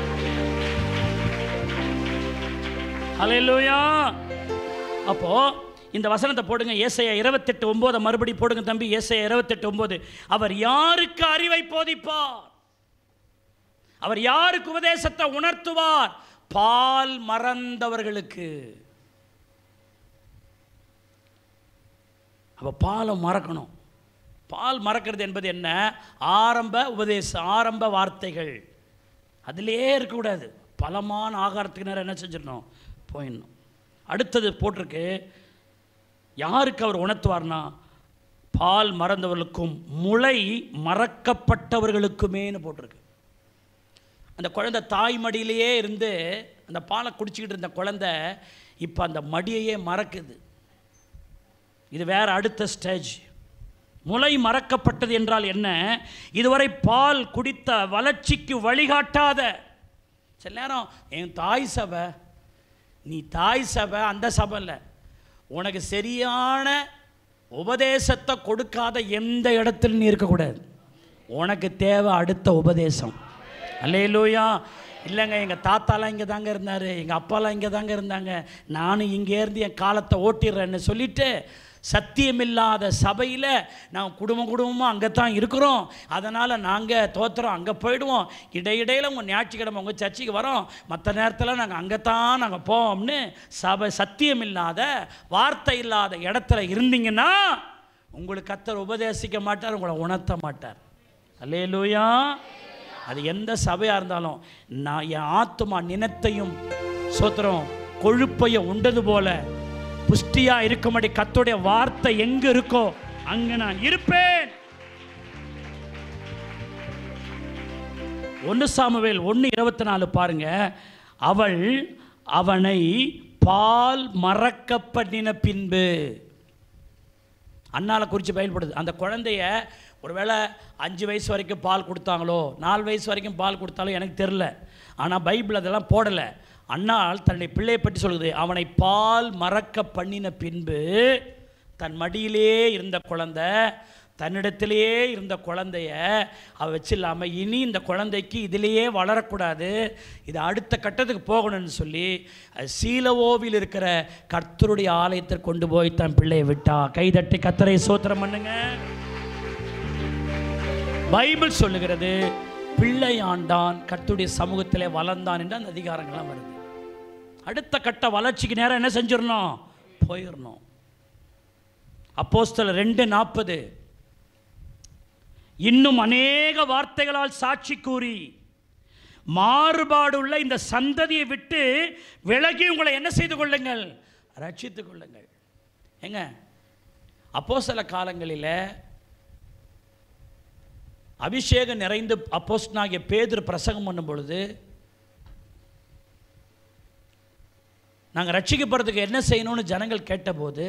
ஹல்லேலூயா. அப்போ இந்த வசனத்தை போடுங்க, ஏசாயா இருபத்தெட்டு ஒன்பது மறுபடி போடுங்க தம்பி. ஏசாயா இருபத்தெட்டு ஒன்பது. அவர் யாருக்கு அறிவை போதிப்பார்? அவர் யாருக்கு உபதேசத்தை உணர்த்துவார்? பால் மறந்தவர்களுக்கு. அப்போ பாலை மறக்கணும். பால் மறக்கிறது என்பது என்ன? ஆரம்ப உபதேசம், ஆரம்ப வார்த்தைகள் அதிலே இருக்கக்கூடாது. பலமான ஆகாரத்துக்கு நேரம் என்ன செஞ்சிடணும்? போயிடணும். அடுத்தது போட்டிருக்கு, யாருக்கு அவர் உணர்த்துவார்னா பால் மறந்தவர்களுக்கும் முளை மறக்கப்பட்டவர்களுக்குமேனு போட்டிருக்கு. அந்த குழந்தை தாய் மடியிலேயே இருந்து அந்த பாலை குடிச்சிக்கிட்டு இருந்த குழந்தை இப்போ அந்த மடியையே மறக்குது. இது வேற அடுத்த ஸ்டேஜ். முளை மறக்கப்பட்டது என்றால் என்ன? இதுவரை பால் குடித்த வளர்ச்சிக்கு வழிகாட்டாத, சில நேரம் என் தாய் சபை, நீ தாய் சபை அந்த சபை இல்லை, உனக்கு சரியான உபதேசத்தை கொடுக்காத எந்த இடத்துல நீ இருக்கக்கூடாது. உனக்கு தேவை அடுத்த உபதேசம். அல்லேலூயா. இல்லைங்க எங்கள் தாத்தாலாம் இங்கே தாங்க இருந்தார், எங்கள் அப்பாலாம் இங்கே தாங்க இருந்தாங்க, நானும் இங்கே இருந்து என் காலத்தை ஓட்டிடுறேன்னு சொல்லிவிட்டு சத்தியமில்லாத சபையில் நான் குடும்பம் குடும்பமாக அங்கே தான் இருக்கிறோம், அதனால் நாங்கள் தோற்றுறோம், அங்கே போயிடுவோம், இடையிடையில் உங்கள் ஞாயிற்றுக்கிழமை உங்கள் சர்ச்சைக்கு வரோம், மற்ற நேரத்தில் நாங்கள் அங்கே தான் நாங்கள் போவோம்னு சபை சத்தியமில்லாத வார்த்தை இல்லாத இடத்துல இருந்தீங்கன்னா உங்களுக்கு கர்த்தர் உபதேசிக்க மாட்டார், உங்களை உணர்த்த மாட்டார். அல்லேலூயா. அது எந்த சபையாக இருந்தாலும், நான் என் ஆத்துமா நினத்தையும் சோத்திரம் கொழுப்பையும் உண்டது போல புஷ்டியாக இருக்கும்படி கர்த்தருடைய வார்த்தை எங்கே இருக்கோ அங்கே நான் இருப்பேன். ஒன்று சாமுவேல் ஒன்று இருபத்தி நாலு பாருங்க. அவள் அவனை பால் மறக்கப்படின பின்பு, அண்ணால குறித்து பயன்படுது. அந்த குழந்தைய ஒருவேளை அஞ்சு வயசு வரைக்கும் பால் கொடுத்தாங்களோ, நாலு வயசு வரைக்கும் பால் கொடுத்தாலும் எனக்கு தெரில. ஆனால் பைபிள் அதெல்லாம் போடலை. அண்ணால் தன்னுடைய பிள்ளையை பற்றி சொல்லுது, அவனை பால் மறக்க பண்ணின பின்பு தன் மடியிலே இருந்த குழந்தை, தன்னிடத்திலேயே இருந்த குழந்தைய அவ வச்சில்லாமல் இனி இந்த குழந்தைக்கு இதிலேயே வளரக்கூடாது, இது அடுத்த கட்டத்துக்கு போகணும்னு சொல்லி சீலவோவில் இருக்கிற கர்த்தருடைய ஆலயத்திற்கு கொண்டு போய் தன் பிள்ளையை விட்டா. கைதட்டி கர்த்தரை ஸ்தோத்திரம் பண்ணுங்க. பைபிள் சொல்லுகிறது பிள்ளை ஆண்டான், கர்த்தருடைய சமூகத்திலே வளர்ந்தான் என்று அந்த அதிகாரங்கள்லாம் வருது. அடுத்த கட்ட வளர்ச்சிக்கு நேரம் என்ன செஞ்சிடணும்? போயிடணும். அப்போஸ்தலர் ரெண்டு நாற்பது. இன்னும் அநேக வார்த்தைகளால் சாட்சி கூறி மாறுபாடுள்ள இந்த சந்ததியை விட்டு விலகி உங்களை என்ன செய்து கொள்ளுங்கள்? ரட்சித்துக் கொள்ளுங்கள். ஏங்க அப்போஸ்தல காலங்களில் அபிஷேகம் நிறைந்து அப்போஸ்தலனாகிய பேதுரு பிரசங்கம் பண்ணும் பொழுது, நாங்கள் ரட்சிக்கப்படுறதுக்கு என்ன செய்யணும்னு ஜனங்கள் கேட்டபோது,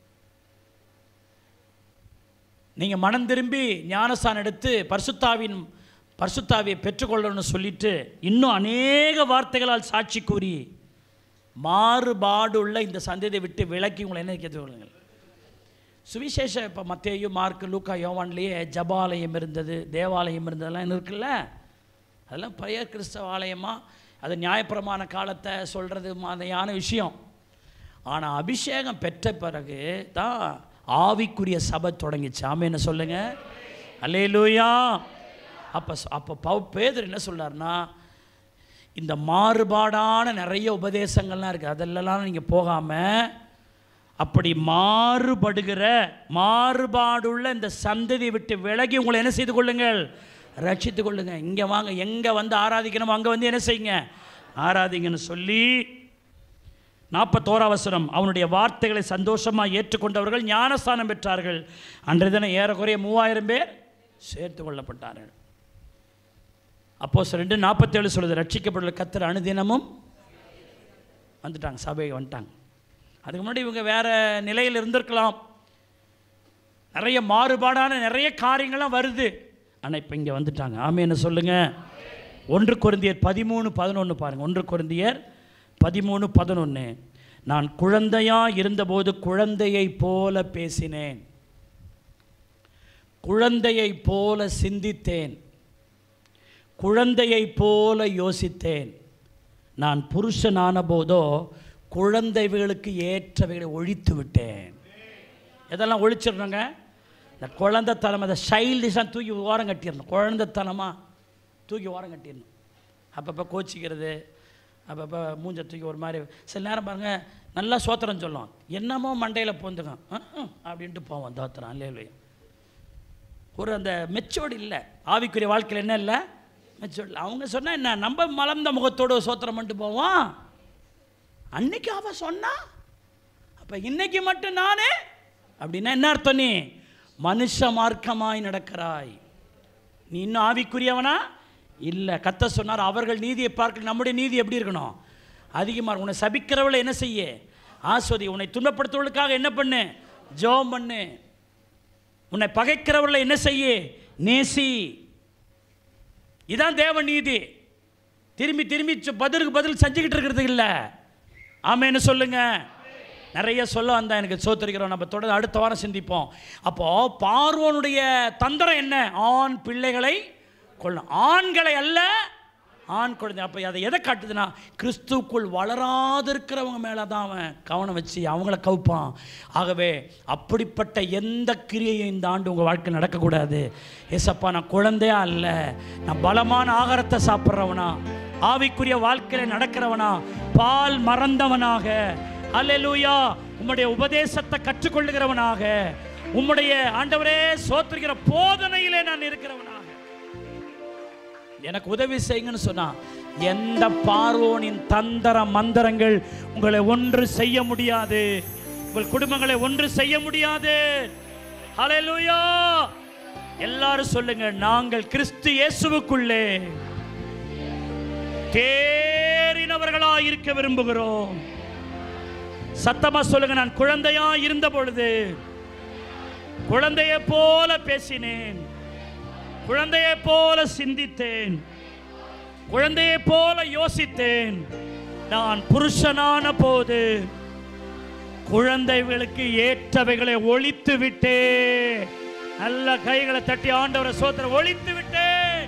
நீங்கள் மனம் திரும்பி ஞானஸ்தானம் எடுத்து பரிசுத்தாவின் பரிசுத்தாவியை பெற்றுக்கொள்ளணும்னு சொல்லிட்டு இன்னும் அநேக வார்த்தைகளால் சாட்சி கூறி மாறுபாடு உள்ள இந்த சந்ததியை விட்டு விலக்கி உங்களை என்ன கேட்டுக்கொள்ளுங்கள். சுவிசேஷம் இப்போ மத்தேயு, மார்க்கு, லூக்கா, யோவான்லேயே ஜபாலயம் இருந்தது, தேவாலயம் இருந்ததெல்லாம் இருக்குல்ல, அதெல்லாம் பழைய கிறிஸ்தவ ஆலயமாக, அது நியாயப்பிரமாண காலத்தை சொல்கிறது மாதிரியான விஷயம். ஆனால் அபிஷேகம் பெற்ற பிறகு தான் ஆவிக்குரிய சபை தொடங்கிச்சு. ஆமென்னு சொல்லுங்க. அல்லேலூயா. அப்போ அப்போ பவு பேதுரு என்ன சொல்றாருன்னா, இந்த மாறுபாடான நிறைய உபதேசங்கள்லாம் இருக்குது, அதெல்லாம் நீங்கள் போகாமல் அப்படி மாறுபடுகிற மாறுபாடுள்ள இந்த சந்ததியை விட்டு விலகி உங்களை என்ன செய்து கொள்ளுங்கள்? ரட்சித்து கொள்ளுங்க. இங்கே வாங்க, எங்கே வந்து ஆராதிக்கணும் அங்கே வந்து என்ன செய்யுங்க? ஆராதிங்கன்னு சொல்லி நாற்பத்தோராம் வசனம். அவனுடைய வார்த்தைகளை சந்தோஷமாக ஏற்றுக்கொண்டவர்கள் ஞானஸ்தானம் பெற்றார்கள். அன்றைய தினம் ஏறக்குறைய மூவாயிரம் பேர் சேர்த்து கொள்ளப்பட்டார்கள். அப்போஸ்தலர் ரெண்டு நாற்பத்தேழு சொல்லுது, ரட்சிக்கப்பட்ட கர்த்தர் அனுதினமும் வந்துட்டாங்க, சபையை வந்துட்டாங்க. அதுக்கு முன்னாடி இவங்க வேறு நிலையில் இருந்திருக்கலாம். நிறைய மாறுபாடான நிறைய காரியங்கள்லாம் வருது. ஆனால் இப்போ இங்கே வந்துட்டாங்க. ஆமென்னு சொல்லுங்கள். ஒன்று கொரிந்தியர் பதிமூணு பதினொன்று பாருங்கள். ஒன்று கொரிந்தியர் பதிமூணு பதினொன்று. நான் குழந்தையாக இருந்தபோது குழந்தையை போல பேசினேன், குழந்தையை போல சிந்தித்தேன், குழந்தையை போல யோசித்தேன். நான் புருஷனான போதோ குழந்தைகளுக்கு ஏற்றவைகளை ஒழித்து விட்டேன். எதெல்லாம் ஒழிச்சிடணுங்க? இந்த குழந்தைத்தனம், அதை சைல்டிஷாக தூக்கி ஓரம் கட்டிடணும். குழந்தைத்தனமாக தூக்கி ஓரம் கட்டிடணும். அப்பப்போ கோச்சிக்கிறது, அப்பப்போ மூஞ்ச தூக்கி ஒரு மாதிரி. சில நேரம் பாருங்கள், நல்லா சோத்திரம் சொல்லும், என்னமோ மண்டையில் போந்துங்க அப்படின்ட்டு போவோம் தோத்திரம். இல்லை இல்லையா, ஒரு அந்த மெச்சோர்டு இல்லை. ஆவிக்குரிய வாழ்க்கையில் என்ன இல்லை? மெச்சோர்டு இல்லை. அவங்க சொன்னால் என்ன, நம்ம மலர்ந்த முகத்தோடு சோத்திரம் பண்ணிட்டு போவோம். அன்னைக்கு அவன் சொன்னா, அப்போ இன்னைக்கு மட்டும் நானே அப்படின்னா என்ன அர்த்தம்? நீ மனுஷ மார்க்கமாய் நடக்கிறாய். நீ இன்னும் ஆவிக்குரியவனா இல்லை. கத்த சொன்னார், அவர்கள் நீதியை பார்க்க நம்முடைய நீதி எப்படி இருக்கணும்? அதிகமாக. உன்னை சபிக்கிறவளை என்ன செய்ய? ஆஸ்வதி. உன்னை துன்பப்படுத்துவதற்காக என்ன பண்ணு? ஜெபம் பண்ணு. உன்னை பகைக்கிறவர்களை என்ன செய்ய? நேசி. இதான் தேவ நீதி. திரும்பி திரும்பி பதிலுக்கு பதில் செஞ்சுக்கிட்டு இருக்கிறது இல்லை. ஆமென்னு சொல்லுங்க. நிறைய சொல்ல வந்தா எனக்கு சோத்தரிக்கிறோம். நம்ம தொடர்ந்து அடுத்த வாரம் சிந்திப்போம். அப்போ பார்வோனுடைய தந்திரம் என்ன? ஆண் பிள்ளைகளை கொள்ளும், ஆண்களை அல்ல ஆண் குழந்தை. அப்போ அதை எதை காட்டுதுன்னா, கிறிஸ்துக்குள் வளராதிருக்கிறவங்க மேலே தான் அவன் கவனம் வச்சு அவங்கள கவுப்பான். ஆகவே அப்படிப்பட்ட எந்த கிரியையும் இந்த ஆண்டு உங்கள் வாழ்க்கை நடக்கக்கூடாது. ஏசப்பா, நான் குழந்தையா அல்ல, நான் பலமான ஆகாரத்தை சாப்பிட்றவனா, ஆவிக்குரிய வாழ்க்கையில் நடக்கிறவனா, பால் மறந்தவனாக, அல்லேலூயா, உம்முடைய உபதேசத்தை கற்றுக்கொள்ளுகிறவனாக, உம்முடைய ஆண்டவரே சோத்திருக்கிற போதனையிலே நான் இருக்கிறவனாக எனக்கு உதவி செய்யுங்கன்னு சொன்னா, எந்த பார்வோனின் தந்திர மந்திரங்கள் உங்களை ஒன்று செய்ய முடியாது. உங்கள் குடும்பங்களை ஒன்று செய்ய முடியாது. ஹல்லேலூயா. எல்லாரும் சொல்லுங்க, நாங்கள் கிறிஸ்து இயேசுவுக்குள்ளே தேறினவர்களா இருக்க விரும்புகிறோம். சத்தமா சொல்லுங்க, நான் குழந்தையா இருந்த பொழுது குழந்தையை போல பேசினேன், குழந்தையை போல சிந்தித்தேன், குழந்தையை போல யோசித்தேன். நான் புருஷனான போது குழந்தைகளுக்கு ஏற்றவைகளை ஒழித்து விட்டேன். நல்ல கைகளை தட்டி ஆண்டவரை சோத்திரம், ஒழித்து விட்டேன்.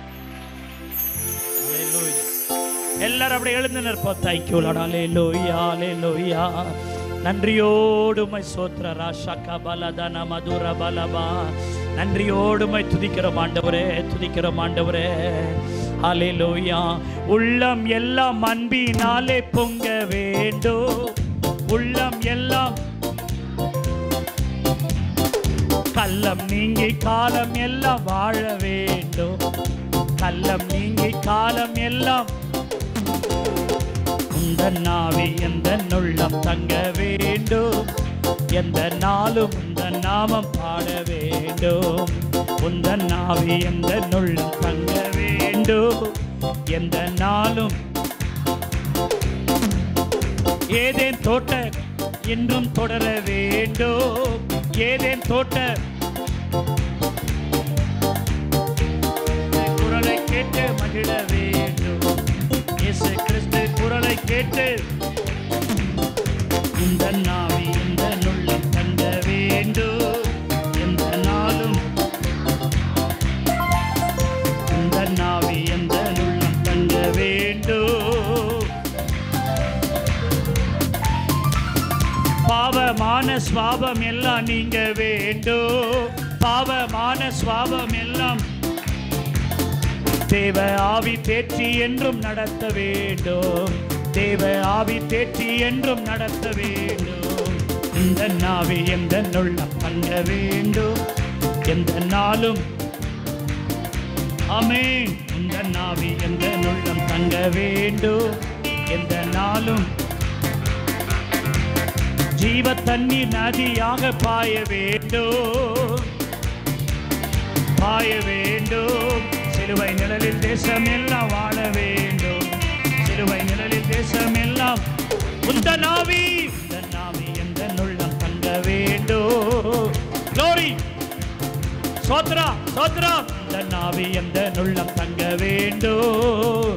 எல்லாரும் அப்படி எழுந்து நிற்போம். Thank you Lord. ஹல்லேலூயா, ஹல்லேலூயா. நன்றியோடுமை சோத்ர ராஷக பலதன மதுர பலபா. நன்றியோடுமை துதிக்கிறோம் ஆண்டவரே, துதிக்கிறோம் ஆண்டவரே. ஹல்லேலூயா. உள்ளம் எல்லாம் அன்பினாலே பொங்க வேண்டும், உள்ளம் எல்லாம் கள்ளம் நீங்கி காலம் எல்லாம் வாழ வேண்டும், கள்ளம் நீங்கி காலம் எல்லாம் உந்த நாவி எந்த உள்ளம் தங்க வேண்டும், எந்த நாளும் உந்த நாமம் பாட வேண்டும். உந்த நாவி எந்த உள்ளம் தங்க வேண்டும், எந்த நாளும். ஏதேன் தோட்ட இன்னும் தொடர வேண்டும், ஏதேன் தோட்ட குரலை கேட்டு மகிழ வேண்டும். இயேசு கிறிஸ்து குரலை கேட்டு இந்த நாவி இந்த உள்ளம் தங்க வேண்டும், எந்த நாளும் இந்த நாவி எந்த உள்ளம் தங்க வேண்டும். பாவமான சுவாபம் எல்லாம் நீங்க வேண்டும், பாவமான சுவாபம் எல்லாம் தேவ ஆவி தேற்றி என்றும் நடத்த வேண்டும், தேவ ஆவி தேற்றி என்றும் நடத்த வேண்டும். இந்த நாவி எந்த உள்ளம் தங்க வேண்டும், எந்த நாளும். ஆமென். இந்த நாவி எந்த உள்ளம் தங்க வேண்டும், எந்த நாளும். ஜீவ தண்ணீர் நதியாக பாய வேண்டும், பாய வேண்டும். சிலுவை நிழலில் தேசம் எல்லாம் வாழ வேண்டும், சிலுவை நிழலில் தேசம் எல்லாம் உந்தன் ஆவி உந்தன் ஆவி எந்த உள்ளம் தங்க வேண்டும். glory சோத்ரா சோத்ரா உந்தன் ஆவி எந்த உள்ளம் தங்க வேண்டும்.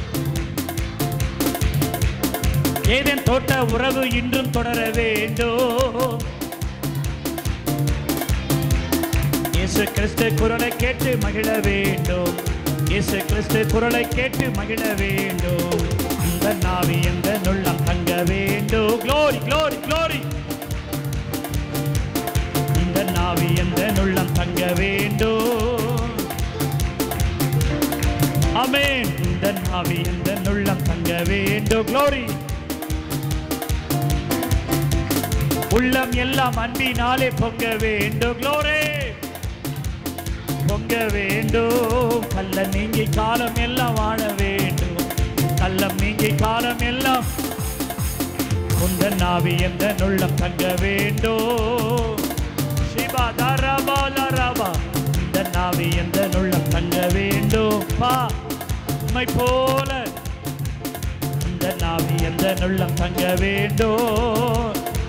ஏதேன் தோட்ட உறவு இன்றும் தொடர வேண்டும். இயேசு கிறிஸ்து குரலை கேட்டு மகிழ வேண்டும். இயேசு கிறிஸ்து குரலை கேட்டு மகிழ வேண்டும். இந்த நாவி எந்த உள்ளம் தங்க வேண்டும். glory glory glory இந்த நாவி எந்த உள்ளம் தங்க வேண்டும். ஆமென். இந்த நாவி எந்த உள்ளம் தங்க வேண்டும். glory உள்ளம் எல்லாம் அன்பினாலே பொங்க வேண்டும். glory பொங்க வேண்டும். கள்ள நீங்கி காலம் எல்லாம் வாழ வேண்டும். கள்ளம் நீங்கி காலம் எல்லாம் உந்தன் ஆவி எந்த உள்ளம் தங்க வேண்டும். சிவா தரபா லரபா உந்தன் ஆவி எந்த உள்ளம் தங்க வேண்டும். பா உம்மை போல உந்தன் ஆவி எந்த உள்ளம் தங்க வேண்டும்.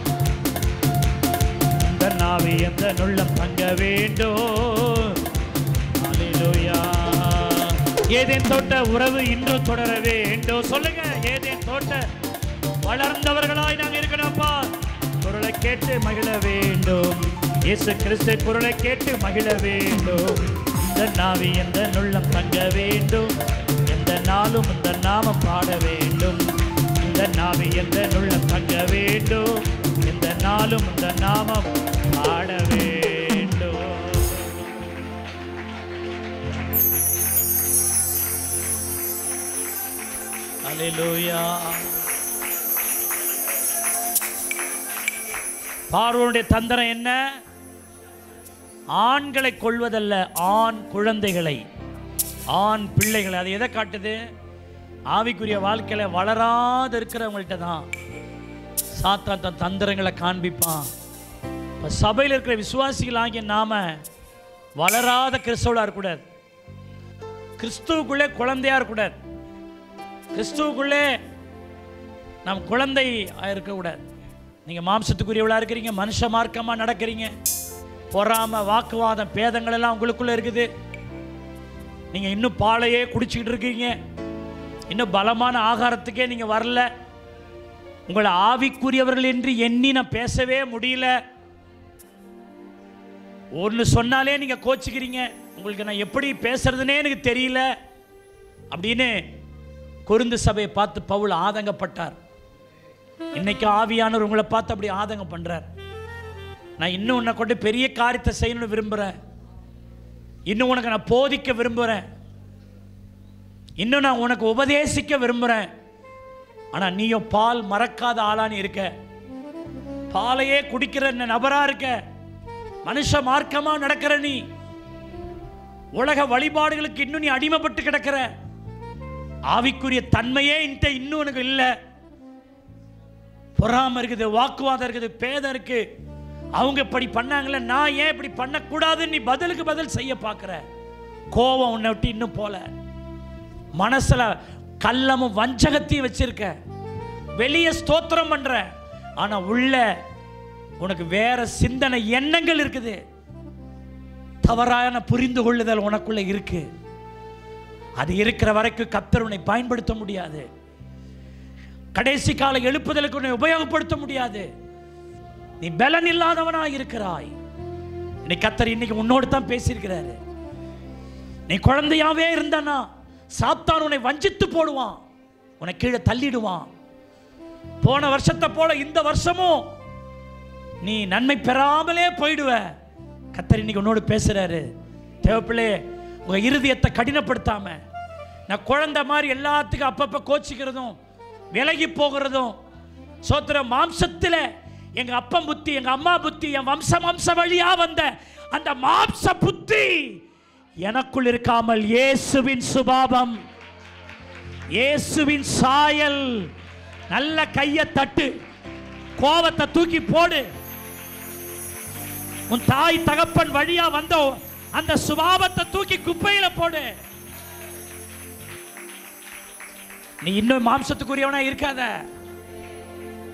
உந்தன் ஆவி எந்த உள்ளம் தங்க வேண்டும். ஹalleluya. ஏதேன் தோட்ட உறவு இன்றும் தொடர வேண்டும். சொல்லுங்க, ஏதேன் தோட்ட வளர்ந்தவர்களாய் நாங்கள் இருக்கணும்ப்பா. குரலை கேட்டு மகிழ வேண்டும். இயேசு கிறிஸ்து குரலை கேட்டு மகிழ வேண்டும். இந்த நாவி எந்த உள்ளம் தங்க வேண்டும். எந்த நாளும் இந்த நாமம் பாட வேண்டும். இந்த நாவி எந்த உள்ளம் தங்க வேண்டும். எந்த நாளும் இந்த நாமம் பாட வேண்டும். ஹalleluya. பார்வோனுடைய தந்திரம் என்ன? ஆண்களை கொள்வதல்ல, ஆண் குழந்தைகளை, ஆண் பிள்ளைகளை. அது எதை காட்டுது? ஆவிக்குரிய வாழ்க்கையில வளராத இருக்கிறவங்கள்ட்ட தான் சாத்தான் தன் தந்திரங்களை காண்பிப்பான். இப்போ சபையில் இருக்கிற விசுவாசிகள் ஆகிய நாம வளராத கிறிஸ்தவளா இருக்கக்கூடாது. கிறிஸ்துவுக்குள்ளே குழந்தையா இருக்கக்கூடாது. கிறிஸ்துவுக்குள்ளே நாம் குழந்தை இருக்கக்கூடாது. நீங்கள் மாம்சத்துக்குரியவளாக இருக்கிறீங்க, மனுஷ மார்க்கமாக நடக்கிறீங்க, பொறாம வாக்குவாதம் பேதங்கள் எல்லாம் உங்களுக்குள்ளே இருக்குது. நீங்கள் இன்னும் பாலையே குடிச்சிக்கிட்டு இருக்கீங்க. இன்னும் பலமான ஆகாரத்துக்கே நீங்கள் வரல. உங்களை ஆவிக்குரியவர்கள் என்று எண்ணி நான் பேசவே முடியல. ஒன்று சொன்னாலே நீங்கள் கோச்சிக்கிறீங்க. உங்களுக்கு நான் எப்படி பேசுறதுனே எனக்கு தெரியல அப்படின்னு கொரிந்து சபையை பார்த்து பவுல் ஆதங்கப்பட்டார். இன்னைக்கு ஆவியானவர் உங்களை பார்த்து அப்படி ஆதங்கம் பண்றார். நான் இன்னும் உன்னை கொண்டு பெரிய காரியத்தை செய்யணும்னு விரும்புகிறேன். இன்னும் உனக்கு நான் போதிக்க விரும்புகிறேன். இன்னும் நான் உனக்கு உபதேசிக்க விரும்புகிறேன். ஆனால் நீயும் பால் மறக்காத ஆளான்னு இருக்க. பாலையே குடிக்கிற நபரா இருக்க. மனுஷ மார்க்கமாக நடக்கிற நீ. உலக வழிபாடுகளுக்கு இன்னும் நீ அடிமைப்பட்டு கிடக்கிற. ஆவிக்குரிய தன்மையே இந்த இன்னும் உனக்கு இல்லை. பொறாம இருக்குது, வாக்குவாதம் இருக்குது, பேதம் இருக்கு. அவங்க இப்படி பண்ணாங்களே, நான் ஏன் இப்படி பண்ணக்கூடாதுன்னு நீ பதிலுக்கு பதில் செய்ய பார்க்குற. கோபம் உன்னை விட்டு இன்னும் போல. மனசுல கள்ளமும் வஞ்சகத்தையும் வச்சிருக்க. வெளியே ஸ்தோத்திரம் பண்ற, ஆனா உள்ள உனக்கு வேற சிந்தனை எண்ணங்கள் இருக்குது. தவறான புரிந்து கொள்ளுதல் உனக்குள்ள இருக்கு. அது இருக்கிற வரைக்கும் கர்த்தர் உன்னை பயன்படுத்த முடியாது. கடைசி கால எழுப்புதலுக்கு உன்னை உபயோகப்படுத்த முடியாது. நீ பலன் இல்லாதவனாய் இருக்கிறாய். இன்னைக்கு கர்த்தர் இன்னைக்கு உன்னோடு தான் பேசியிருக்கிறாரு. நீ குழந்தையாவே இருந்தானா சாத்தான் உன்னை வஞ்சித்து போடுவான், உன்னை கீழே தள்ளிடுவான். போன வருஷத்தை போல இந்த வருஷமும் நீ நன்மை பெறாமலே போயிடுவ. கர்த்தர் இன்னைக்கு உன்னோடு பேசுறாரு. தேவப்பிள்ளை, உங்க இருதயத்தை கடினப்படுத்தாம, நான் குழந்தை மாதிரி எல்லாத்துக்கும் அப்பப்ப கோச்சிக்கிறதும் விலகி போகிறதும், சோத்திர மாம்சத்தில் எங்க அப்பன் புத்தி, எங்க அம்மா புத்தி, என் வம்ச வம்ச வழியா வந்த அந்த மாம்ச புத்தி எனக்குள் இருக்காமல் இயேசுவின் சுபாவம், இயேசுவின் சாயல். நல்ல கையை தட்டு, கோபத்தை தூக்கி போடு. உன் தாய் தகப்பன் வழியா வந்த அந்த சுபாவத்தை தூக்கி குப்பையில போடு. நீ இன்னும் மாம்சத்துக்குரியவனா இருக்காத.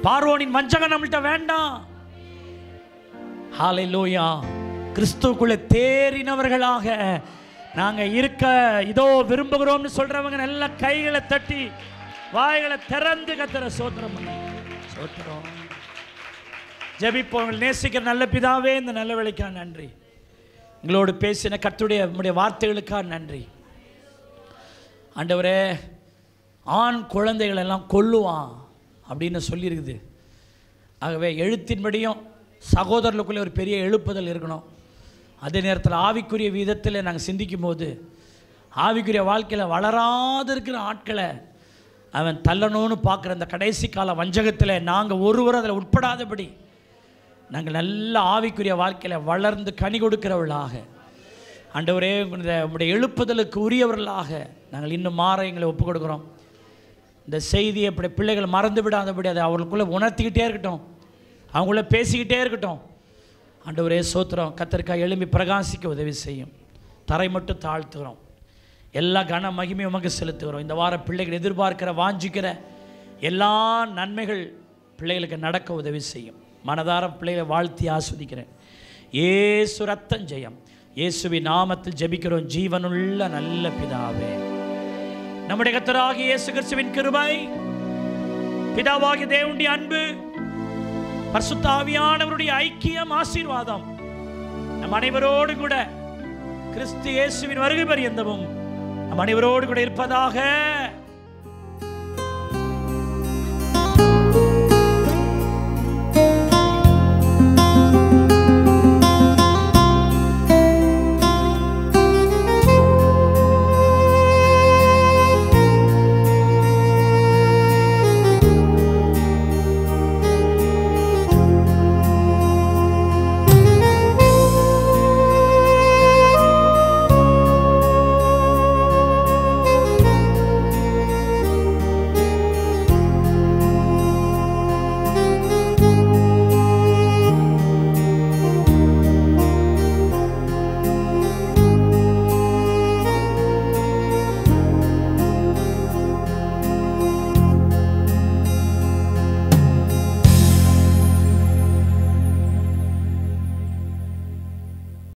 பார்வோனின் வஞ்சகம் நம்மள்ட்ட வேண்டாம். ஹல்லேலூயா. கிறிஸ்துவுக்குள்ளே தேறினவர்களாக நாங்க இருக்க இதோ விரும்புகிறோம்னு சொல்றவங்க நல்ல கைகளை தட்டி வாய்களை திறந்து கர்த்தரை ஸ்தோத்திரம் பண்ணி ஸ்தோத்திரம் ஜெபிப்போம். நேசிக்கிற நல்ல பிதாவே, இந்த நல்ல வேளைக்காக நன்றி. எங்களோடு பேசின கர்த்தருடைய நம்முடைய வார்த்தைகளுக்காக நன்றி. ஆண்டவரே, ஆண் குழந்தைகள் எல்லாம் கொல்லுவான் அப்படின்னு சொல்லியிருக்குது. ஆகவே எழுத்தின்படியும் சகோதரர்களுக்குள்ளே ஒரு பெரிய எழுப்புதல் இருக்கணும். அதே நேரத்தில் ஆவிக்குரிய விதத்தில் நாங்கள் சிந்திக்கும் போது ஆவிக்குரிய வாழ்க்கையில் வளராது இருக்கிற ஆட்களை அவன் தள்ளணும்னு பார்க்குற அந்த கடைசி கால வஞ்சகத்தில் நாங்கள் ஒருவர் அதில் உட்படாதபடி நாங்கள் நல்ல ஆவிக்குரிய வாழ்க்கையில் வளர்ந்து கனி கொடுக்கிறவர்களாக, ஆண்டவரே உங்களுடைய எழுப்புதலுக்கு உரியவர்களாக நாங்கள் இன்னும் மாற எங்களை ஒப்புக் கொடுக்குறோம். இந்த செய்தியை அப்படி பிள்ளைகள் மறந்து விடாதபடி அதை அவர்களுக்குள்ளே உணர்த்திக்கிட்டே இருக்கட்டும், அவங்கள பேசிக்கிட்டே இருக்கட்டும். ஆண்டவரே சோத்திரம், கர்த்தருக்காக எழும்பி பிரகாசிக்க உதவி செய்யும். தரை மட்டும் தாழ்த்துகிறோம். எல்லா கன மகிமையும் உமக்கு செலுத்துகிறோம். இந்த வார பிள்ளைகள் எதிர்பார்க்கிற வாஞ்சிக்கிற எல்லா நன்மைகள் பிள்ளைகளுக்கு நடக்க உதவி செய்யும். மனதார பிள்ளைகளை வாழ்த்தி ஆஸ்வதிக்கிறேன். இயேசு ரத்தம் ஜெயம். இயேசுவின் நாமத்தில் ஜெபிக்கிறோம் ஜீவனுள்ள நல்ல பிதாவே. நம்முடைய கர்த்தராகிய இயேசு கிறிஸ்துவின் கிருபை, பிதாவாகிய தேவனுடைய அன்பு, பரிசுத்த ஆவியானவருடைய ஐக்கியம், ஆசீர்வாதம் நம் அனைவரோடு கூட கிறிஸ்து இயேசுவின் வருகை பரியந்தமும் நம் அனைவரோடு கூட இருப்பதாக.